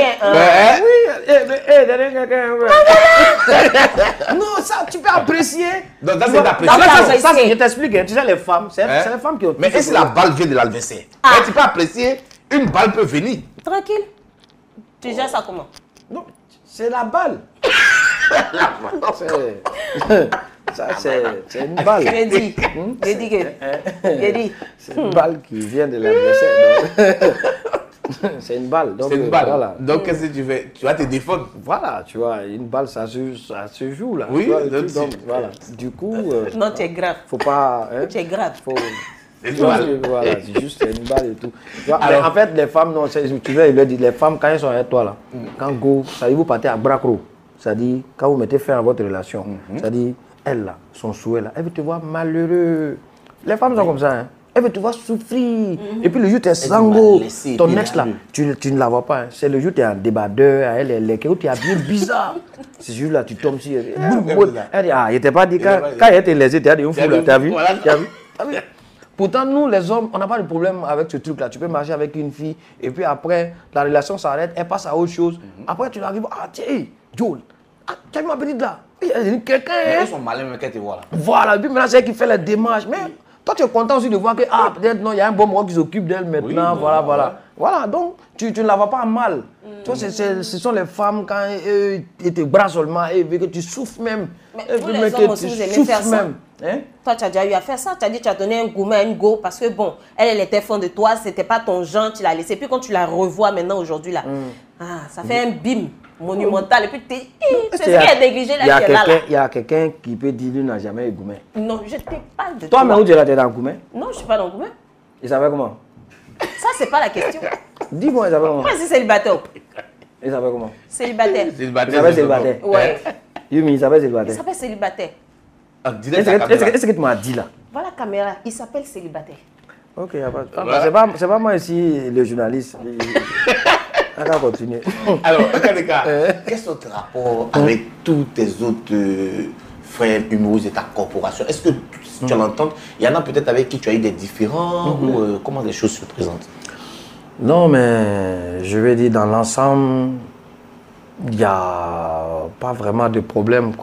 S3: Oui, non, ça, tu peux apprécier.
S1: Donc, ça, c'est d'apprécier.
S3: Ça, je t'explique, tu sais, les femmes, c'est les femmes qui ont...
S1: Mais est-ce que la balle vient de l'adversaire? Tu peux apprécier, une balle peut venir.
S2: Tranquille. Tu gères ça comment?
S3: Non, c'est la balle. Ça, c'est une balle.
S2: J'ai dit. J'ai dit que. J'ai dit.
S3: C'est une balle qui vient de l'adversaire. C'est une balle.
S1: C'est une balle. Voilà. Donc, qu'est-ce que tu fais? Tu vas te défendre.
S3: Voilà, tu vois, une balle, ça se, ça se joue là.
S1: Oui,
S3: vois,
S1: donc,
S3: donc, voilà. Du coup. Euh,
S2: non, tu es grave.
S3: Faut pas. Hein,
S2: tu es grave.
S3: Faut, voilà, c'est juste une balle et tout. Alors, en fait, les femmes, non, tu veux, il leur dit, les femmes, quand elles sont avec toi là, mm. quand go, ça dit, vous partez à bras gros. C'est-à-dire, quand vous mettez fin à votre relation, mm-hmm. c'est-à-dire, elle là, son souhait là, elle veut te voir malheureux. Les femmes sont comme ça, hein. Elle veut te voir souffrir. Mm-hmm. Et puis le jour où tu es sango, ton ex là, tu, tu ne la vois pas. Hein. C'est le jour où tu es en débardeur, elle est là, où tu es habillé bizarre. C'est juste là, tu tombes sur elle. Elle dit, ah, il n'était pas dit, quand, quand elle était lésée, tu as dit, une foule, tu as vu? Tu as vu? Pourtant, nous, les hommes, on n'a pas de problème avec ce truc-là. Tu peux marcher avec une fille, et puis après, la relation s'arrête, elle passe à autre chose. Mm-hmm. Après, tu arrives, ah, tiens, Joel, ah, tu as vu ma petite là? Il y a quelqu'un.
S1: Ils sont malins, mais quand tu vois là.
S3: Voilà, et puis maintenant, c'est elle qui fait les démarches. Mais toi, tu es content aussi de voir que, ah, peut-être, non, il y a un bon moment qui s'occupe d'elle maintenant. Oui, non, voilà, voilà. Ouais. Voilà, donc, tu, tu ne la vois pas mal. Mm. Tu vois, c'est, c'est, ce sont les femmes, quand eux, ils te brassent seulement, et que tu souffres même.
S2: Mais vous, les hommes aussi, vous aimez faire ça. Hein? Toi, tu as déjà eu à faire ça. Tu as dit que tu as donné un gourmet à une go parce que, bon, elle, elle était fan de toi, c'était pas ton genre, tu l'as laissé. Puis quand tu la revois maintenant, aujourd'hui, là, mm. ah, ça fait mm. un bim monumental. Et puis tu es, c'est ce qui est négligé là, qui est là.
S3: Il y a quelqu'un qui peut dire qu'il n'a jamais eu gourmet.
S2: Non, je te parle de
S3: toi. Toi, mais où tu es là, tu es dans le gourmet?
S2: Non, je ne suis pas dans le gourmet.
S3: Il s'appelle comment?
S2: Ça, c'est pas la question.
S3: Dis-moi, il s'appelle comment?
S2: Moi, c'est célibataire.
S3: Il s'appelle comment?
S2: Célibataire.
S3: Célibataire. Il s'appelle célibataire.
S2: Ouais.
S3: Yumi, il s'appelle célibataire.
S2: Il s'appelle célibataire.
S3: Est-ce que tu m'as dit là?
S2: Voilà la caméra, il s'appelle célibataire.
S3: Ok, y a pas... ah, bah, c'est pas, c'est pas moi ici le journaliste. On va continuer.
S1: Alors, Okaneka, quels sont tes rapports avec tous tes autres euh, frères humoristes de ta corporation? Est-ce que si tu l'entends, il y en a peut-être avec qui tu as eu des différends mm-hmm. ou euh, comment les choses se présentent?
S3: Non, mais je vais dire dans l'ensemble, il n'y a pas vraiment de problème, quoi.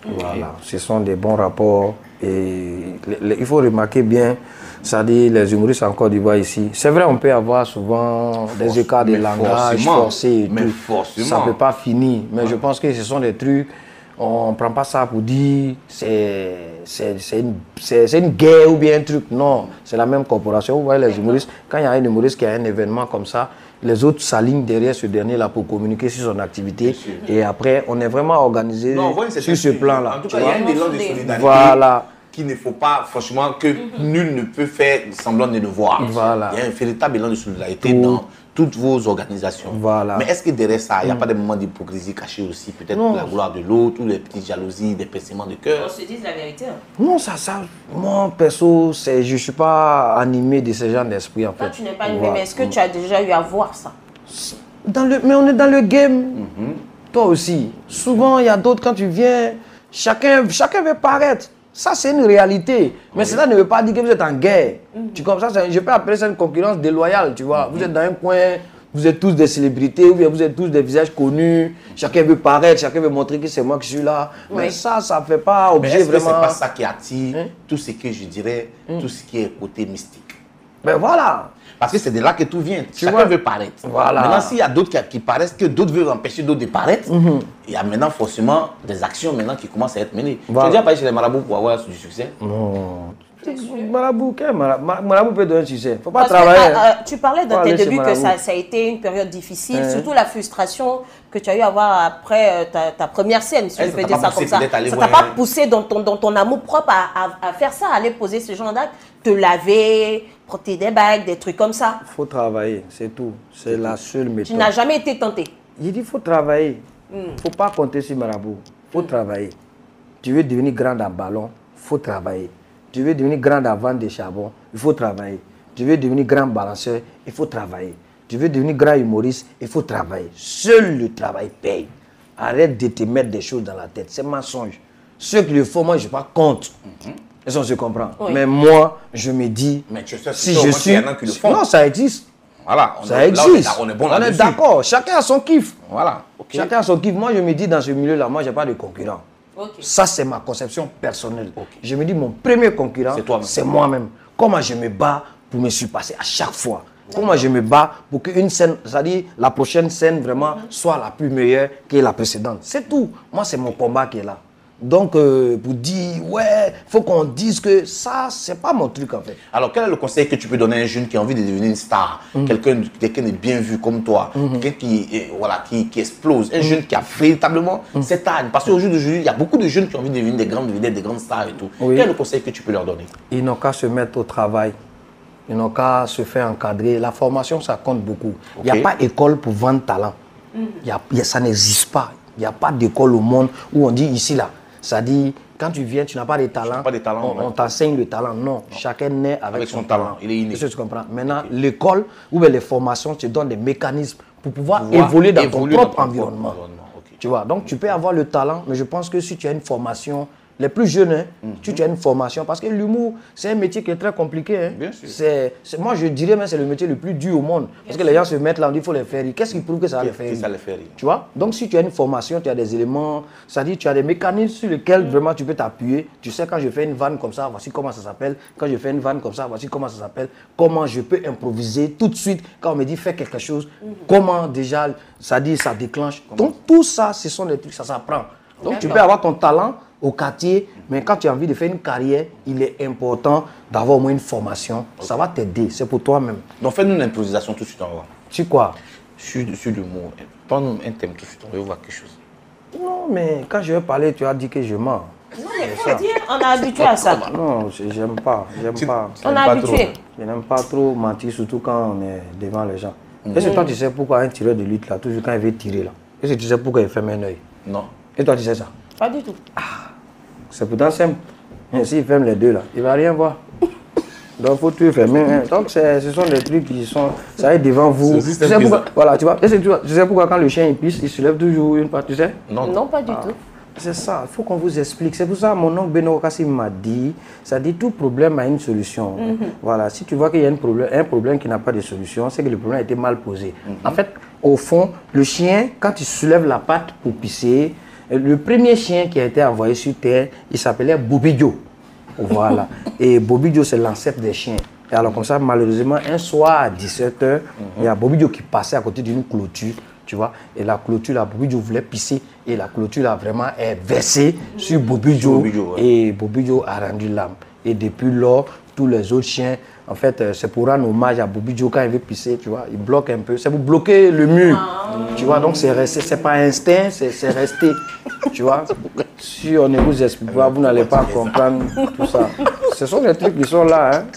S3: Voilà, ce sont des bons rapports. Et les, les, il faut remarquer bien, c'est-à-dire les humoristes en Côte d'Ivoire ici. C'est vrai, on peut avoir souvent Force, des écarts de langage forcés et
S1: mais
S3: tout.
S1: Forcément.
S3: Ça ne peut pas finir. Mais ouais. je pense que ce sont des trucs, on ne prend pas ça pour dire c'est une, une guerre ou bien un truc. Non, c'est la même corporation. Vous voyez les humoristes, quand il y a un humoriste qui a un événement comme ça, les autres s'alignent derrière ce dernier-là pour communiquer sur son activité. Et après, on est vraiment organisé non, ouais, sur ce plan-là.
S1: En tout cas, il y a un élan de solidarité
S3: voilà.
S1: qu'il ne faut pas, franchement, que mm-hmm. nul ne peut faire semblant de le voir.
S3: Voilà.
S1: Il y a un véritable élan de solidarité Tout. dans toutes vos organisations.
S3: Voilà.
S1: Mais est-ce que derrière ça, il n'y a mm. pas des moments d'hypocrisie cachés aussi, peut-être pour la gloire de l'autre, ou des petites jalousies, des pincements de cœur?
S2: On se dise la vérité. Hein.
S3: Non, ça, ça, moi, perso, je ne suis pas animé de ce genre d'esprit, en fait.
S2: Toi, tu n'es pas animé, voilà. mais est-ce que tu as déjà eu à voir ça?
S3: Dans le, mais on est dans le game. Mm-hmm. Toi aussi. Souvent, il y a d'autres, quand tu viens, chacun, chacun veut paraître. Ça, c'est une réalité. Mais oui. cela ne veut pas dire que vous êtes en guerre. Mm-hmm. Tu comprends ça? Je peux appeler ça une concurrence déloyale, tu vois. Mm-hmm. Vous êtes dans un coin, vous êtes tous des célébrités, ou bien vous êtes tous des visages connus. Chacun veut paraître, chacun veut montrer que c'est moi qui suis là. Oui. Mais ça, ça ne fait pas objet
S1: mais
S3: vraiment.
S1: C'est pas ça qui attire hein? tout ce que je dirais, mm. tout ce qui est côté mystique.
S3: Ben voilà.
S1: Parce que c'est de là que tout vient. Tu Chacun vois? veut paraître.
S3: Voilà.
S1: Maintenant, s'il y a d'autres qui, qui paraissent, que d'autres veulent empêcher d'autres de paraître, mm-hmm. il y a maintenant forcément des actions maintenant qui commencent à être menées. Voilà. Tu as déjà parlé chez les marabouts pour avoir du succès?
S3: Non. Marabout, quel marabout, marabout peut donner un succès. Il ne faut pas
S2: Parce
S3: travailler.
S2: Que, euh, tu parlais dans tes débuts que ça, ça a été une période difficile, hein? Surtout la frustration que tu as eu à avoir après euh, ta, ta première scène, si je peux dire ça comme ça. Ça ne t'a pas poussé dans ton, dans ton amour propre à, à, à faire ça, à aller poser ce genre d'actes, te laver, porter des bagues, des trucs comme ça.
S3: Il faut travailler, c'est tout. C'est la seule méthode.
S2: Tu n'as jamais été tenté?
S3: J'ai dit il faut travailler. Il ne faut pas compter sur Marabout. Il faut mm. travailler. Tu veux devenir grande en ballon, il faut travailler. Tu veux devenir grand à vendre des charbons, il faut travailler. Tu veux devenir grand balanceur, il faut travailler. Tu veux devenir grand humoriste, il faut travailler. Seul le travail paye. Arrête de te mettre des choses dans la tête, c'est mensonge. Ceux qui le font, moi, je ne suis pas contre. Mm-hmm. Est-ce qu'on se comprend? Oui. Mais moi, je me dis,
S1: mais tu sais,
S3: si je suis... Qui le font. Non, ça existe.
S1: Voilà,
S3: on ça est, existe.
S1: Là, on est, bon
S3: on est d'accord. Chacun a son kiff.
S1: Voilà. Okay.
S3: Chacun a son kiff. Moi, je me dis, dans ce milieu-là, moi, je n'ai pas de concurrent. Okay. Ça, c'est ma conception personnelle. Okay. Je me dis, mon premier concurrent, c'est moi-même. Comment je me bats pour me surpasser à chaque fois. Comment je me bats pour qu'une scène, c'est-à-dire la prochaine scène vraiment soit la plus meilleure que la précédente. C'est tout. Moi, c'est mon combat qui est là. Donc, euh, pour dire, ouais, il faut qu'on dise que ça, c'est pas mon truc en fait.
S1: Alors, quel est le conseil que tu peux donner à un jeune qui a envie de devenir une star? Mm-hmm. Quelqu'un quelqu'un de bien vu comme toi, mm-hmm. quelqu'un qui, eh, voilà, qui, qui explose, un mm-hmm. jeune qui a véritablement mm-hmm. cette âme. Parce qu'aujourd'hui, il y a beaucoup de jeunes qui ont envie de devenir des grandes vedettes, des grandes stars et tout. Oui. Quel est le conseil que tu peux leur donner?
S3: Ils n'ont qu'à se mettre au travail. Ils n'ont qu'à se faire encadrer. La formation, ça compte beaucoup. Il okay. n'y a pas d'école pour vendre talent. Mm-hmm. y a, y a, ça n'existe pas. Il n'y a pas d'école au monde où on dit ici, là. Ça dit, quand tu viens, tu n'as pas de talent,
S1: pas de talent
S3: on, on t'enseigne le talent. Non, non. Chacun naît avec, avec son, son talent. talent.
S1: Il est inné.
S3: Tu comprends? Maintenant, l'école ou les formations te donnent des mécanismes pour pouvoir, pouvoir évoluer dans évoluer ton propre dans ton environnement. environnement. Okay. Tu vois? Donc, tu peux avoir le talent, mais je pense que si tu as une formation, les plus jeunes, hein, mm-hmm. si tu as une formation, parce que l'humour, c'est un métier qui est très compliqué. Hein.
S1: Bien sûr.
S3: C'est, c'est, moi, je dirais même que c'est le métier le plus dur au monde. Parce Bien que sûr. Les gens se mettent là, on dit qu'il faut les faire rire. Qu'est-ce qui prouve que ça va les faire rire?
S1: Ça les fait rire.
S3: Tu vois? Donc, si tu as une formation, tu as des éléments, c'est-à-dire tu as des mécanismes sur lesquels mm-hmm. vraiment tu peux t'appuyer. Tu sais, quand je fais une vanne comme ça, voici comment ça s'appelle. Quand je fais une vanne comme ça, voici comment ça s'appelle. Comment je peux improviser tout de suite. Quand on me dit fais quelque chose, mm-hmm. comment déjà, ça dit, ça déclenche. Comment? Donc, tout ça, ce sont des trucs, ça s'apprend. Donc, tu peux avoir ton talent au quartier, mais quand tu as envie de faire une carrière, il est important d'avoir au moins une formation. Okay. Ça va t'aider, c'est pour toi-même.
S1: Donc fais-nous une improvisation tout de suite en voir.
S3: Sur quoi?
S1: Sur, sur le mot. Prends-nous un thème tout de suite, on veut voir quelque chose.
S3: Non, mais quand je vais parler, tu as dit que je mens.
S2: Non, mais faut dire, on est habitué à ça.
S3: Non, j'aime pas, j'aime pas.
S2: On est habitué.
S3: Je n'aime pas trop mentir, surtout quand on est devant les gens. Mm-hmm. Est-ce que toi, tu sais pourquoi un tireur de lutte, là, toujours quand il veut tirer, là, est-ce que tu sais pourquoi il ferme un œil?
S1: Non.
S3: Et toi, tu sais ça?
S2: Pas du tout.
S3: Ah, c'est pourtant simple. S'il ferme les deux là, il ne va rien voir. Donc il faut tout fermer. Donc ce sont des trucs qui sont. Ça va être devant vous. Tu sais pourquoi, voilà, tu vois. Tu sais pourquoi quand le chien il pisse, il se lève toujours une fois, tu sais?
S2: Non, non pas du ah, tout.
S3: C'est ça, il faut qu'on vous explique. C'est pour ça que mon oncle Beno Kassim m'a dit, ça dit tout problème a une solution. Mm-hmm. Voilà, si tu vois qu'il y a un problème, un problème qui n'a pas de solution, c'est que le problème a été mal posé. Mm-hmm. En fait, au fond, le chien, quand il soulève la patte pour pisser, Et le premier chien qui a été envoyé sur Terre, il s'appelait Bobby Joe. Voilà. Et Bobby Joe, c'est l'ancêtre des chiens. Et alors comme ça, malheureusement, un soir à dix-sept heures, mm-hmm. il y a Bobby Joe qui passait à côté d'une clôture. Tu vois, et la clôture, là, Bobby Joe voulait pisser et la clôture, là, vraiment est versée sur Bobby Joe, Bobby Joe ouais. Et Bobby Joe a rendu l'âme. Et depuis lors, tous les autres chiens, en fait, c'est pour rendre hommage à Bobby Joe quand il veut pisser, tu vois, il bloque un peu. C'est pour bloquer le mur, ah. Tu vois, donc c'est resté, c'est pas instinct, c'est resté, tu vois. Si on ne vous explique pas, vous n'allez pas comprendre tout ça. Ce sont des trucs qui sont là, hein.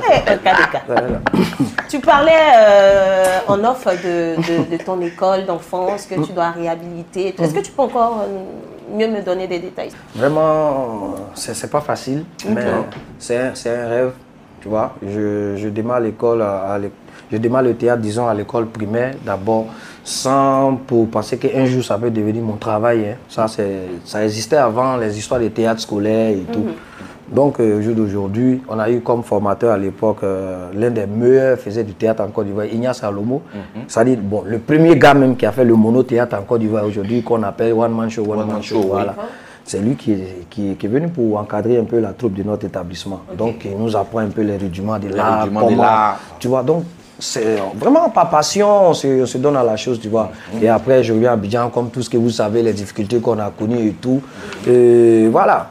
S2: Tu parlais euh, en off de, de, de ton école d'enfance que tu dois réhabiliter. Est-ce que tu peux encore euh, mieux me donner des détails?
S3: Vraiment, c'est pas facile, okay. Mais c'est un rêve. Tu vois, je, je démarre l'école, à, à je démarre le théâtre, disons, à l'école primaire, d'abord, sans pour penser qu'un jour ça peut devenir mon travail. Hein. Ça, ça existait avant les histoires de théâtre scolaire et tout. Mm-hmm. Donc, euh, au jour d'aujourd'hui, on a eu comme formateur à l'époque, euh, l'un des meilleurs faisait du théâtre en Côte d'Ivoire, Ignace Salomo. Mm-hmm. C'est-à-dire, bon, le premier gars même qui a fait le monothéâtre en Côte d'Ivoire aujourd'hui, qu'on appelle One Man Show, One, One Man Show, show voilà. Oui. C'est lui qui est, qui, qui est venu pour encadrer un peu la troupe de notre établissement. Okay. Donc, il nous apprend un peu les rudiments de l'art. Tu vois, donc, c'est vraiment par passion, on se, on se donne à la chose, tu vois. Mm-hmm. Et après, je reviens à Abidjan, comme tout ce que vous savez, les difficultés qu'on a connues et tout. Et voilà.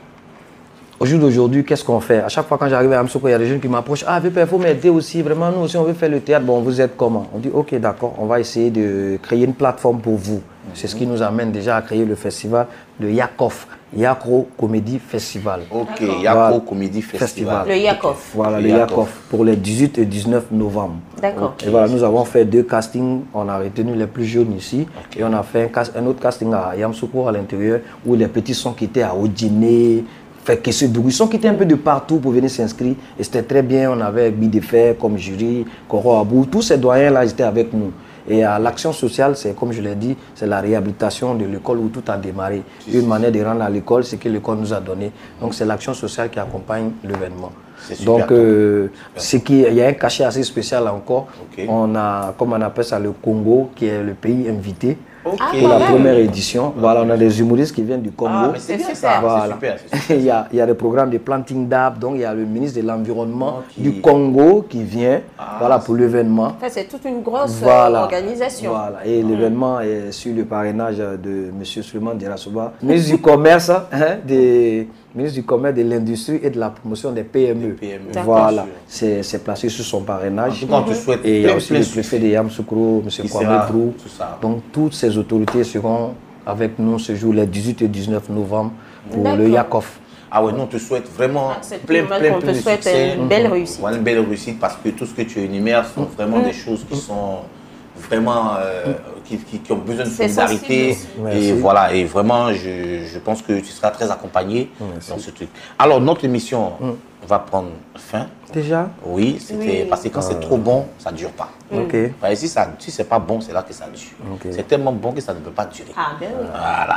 S3: Au jour d'aujourd'hui, qu'est-ce qu'on fait? À chaque fois quand j'arrive à Amsoko, il y a des jeunes qui m'approchent. Ah, il faut m'aider aussi. Vraiment, nous aussi, on veut faire le théâtre. Bon, vous êtes comment? On dit, ok, d'accord, on va essayer de créer une plateforme pour vous. C'est ce qui nous amène déjà à créer le festival de Yakov, Yakro Comedy Festival.
S1: Ok, Yakro voilà. Comedy Festival.
S2: Le Yakov.
S3: Voilà, le, le Yakov, pour les dix-huit et dix-neuf novembre.
S2: D'accord.
S3: Okay. Et voilà, nous avons fait deux castings, on a retenu les plus jeunes ici. Okay. Et on a fait un, un autre casting à Yamoussoukro à l'intérieur, où les petits sont quittés à Odjiné, fait que ce bruit, ils sont quittés un peu de partout pour venir s'inscrire. Et c'était très bien, on avait Bidefer comme jury, Koro Abou, tous ces doyens-là étaient avec nous. Et à l'action sociale, c'est comme je l'ai dit, c'est la réhabilitation de l'école où tout a démarré. Une si, manière de rendre à l'école ce que l'école nous a donné. Donc c'est l'action sociale qui accompagne l'événement. Donc euh, ce qui, il y a un cachet assez spécial encore. Okay. On a, comme on appelle ça, le Congo, qui est le pays invité. Okay. Pour la première édition. Okay. Voilà, on a des humoristes qui viennent du Congo. Ah,
S1: mais c'est bien ça, voilà. C'est super, c'est super.
S3: il, y a, il y a des programmes de planting d'arbres, donc il y a le ministre de l'Environnement okay. du Congo qui vient ah, voilà, pour l'événement.
S2: Enfin, c'est toute une grosse voilà. organisation.
S3: Voilà, et mmh. l'événement est sur le parrainage de M. Suleiman Dirasouba, ministre du Commerce, hein, des, ministre du Commerce, de l'Industrie et de la Promotion des P M E. P M E. Voilà, c'est placé sur son parrainage.
S1: En tout cas, mmh. souhaite
S3: et il y a aussi le préfet de Yamoussoukro, M. Kwame Brou. Donc, toutes ces autorités seront avec nous ce jour, les dix-huit et dix-neuf novembre, pour le Yakov.
S1: Ah ouais, nous on te souhaite vraiment ah, plein, plein, plein, plein de
S2: souhaite
S1: succès.
S2: Une belle réussite.
S1: Ouais, une belle réussite parce que tout ce que tu énumères sont vraiment mmh. des choses qui sont vraiment, euh, qui, qui, qui ont besoin de solidarité. Et voilà, et vraiment, je, je pense que tu seras très accompagné Merci. Dans ce truc. Alors, notre émission mmh. va prendre fin.
S3: Déjà?
S1: Oui, c'était oui. parce que quand ah. c'est trop bon, ça ne dure pas.
S3: Okay.
S1: Enfin, si ça, si c'est pas bon, c'est là que ça dure. Okay. C'est tellement bon que ça ne peut pas durer.
S2: Ah, bien oui.
S1: Voilà.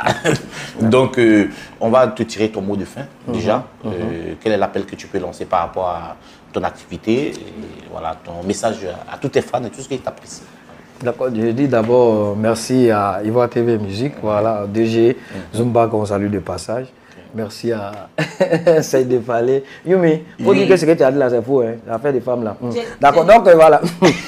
S1: Donc, euh, on va te tirer ton mot de fin, mm-hmm. déjà. Mm-hmm. Euh, quel est l'appel que tu peux lancer par rapport à ton activité, et voilà, ton message à tous tes fans et tout ce qui t'apprécie.
S3: D'accord, je dis d'abord merci à Ivoire T V Musique, voilà, D G mm-hmm. Zumba qu'on salue de passage. Merci à Seydé Falé. Yumi, il faut oui. dire que ce que tu as dit là, c'est faux, hein, l'affaire des femmes là. Mm. D'accord, donc euh, voilà.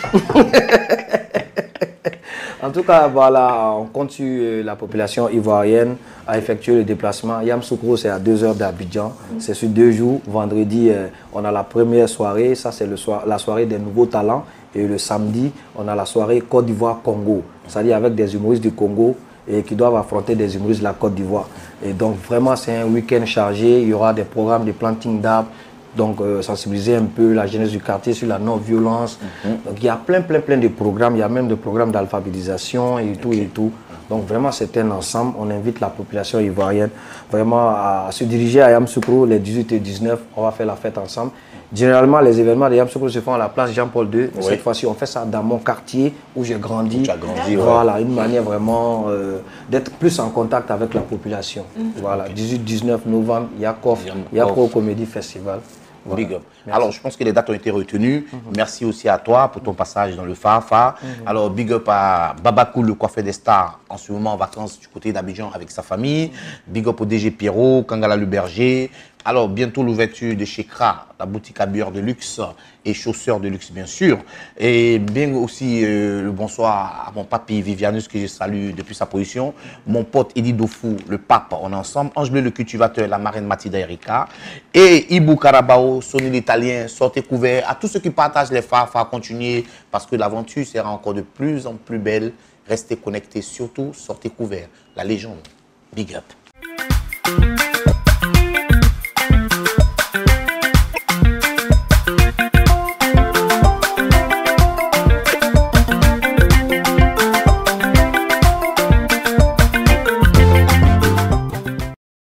S3: En tout cas, voilà, on compte sur euh, la population ivoirienne à effectuer le déplacement. Yamoussoukro, c'est à deux heures d'Abidjan. Mm. C'est sur deux jours. Vendredi, euh, on a la première soirée. Ça, c'est soir, la soirée des nouveaux talents. Et le samedi, on a la soirée Côte d'Ivoire-Congo. C'est-à-dire avec des humoristes du Congo et qui doivent affronter des humoristes de la Côte d'Ivoire. Et donc vraiment c'est un week-end chargé, il y aura des programmes de planting d'arbres, donc euh, sensibiliser un peu la jeunesse du quartier sur la non-violence. Mm-hmm. Donc il y a plein plein plein de programmes, il y a même des programmes d'alphabétisation et tout okay. et tout. Donc vraiment c'est un ensemble, on invite la population ivoirienne vraiment à se diriger à Yamoussoukro les dix-huit et dix-neuf, on va faire la fête ensemble. Généralement, les événements de Yamoussoukro se font à la place Jean-Paul deux. Oui. Cette fois-ci, on fait ça dans mon quartier où j'ai grandi.
S1: Tu as grandi,
S3: voilà,
S1: ouais.
S3: une manière vraiment euh, d'être plus en contact avec la population. Mm-hmm. Voilà, dix-huit dix-neuf novembre, Yakov, Yakov Comedy Festival.
S1: Voilà. Big up. Merci. Alors, je pense que les dates ont été retenues. Mm-hmm. Merci aussi à toi pour ton passage dans le Fafa. Mm-hmm. Alors, big up à Babakou, le coiffeur des stars, en ce moment en vacances du côté d'Abidjan avec sa famille. Mm-hmm. Big up au D G Pierrot, Kangala le berger. Alors, bientôt l'ouverture de chez Kra, la boutique habilleur de luxe et chausseurs de luxe, bien sûr. Et bien aussi euh, le bonsoir à mon papy Vivianus, que je salue depuis sa position. Mon pote Eddie Dofou, le pape, on est ensemble. Ange Bleu, le cultivateur, la marraine Mathilda Erika. Et Ibu Carabao, Sonny l'Italien, sortez couvert. À tous ceux qui partagent les phares, phares, continuer parce que l'aventure sera encore de plus en plus belle. Restez connectés, surtout sortez couvert. La légende, big up.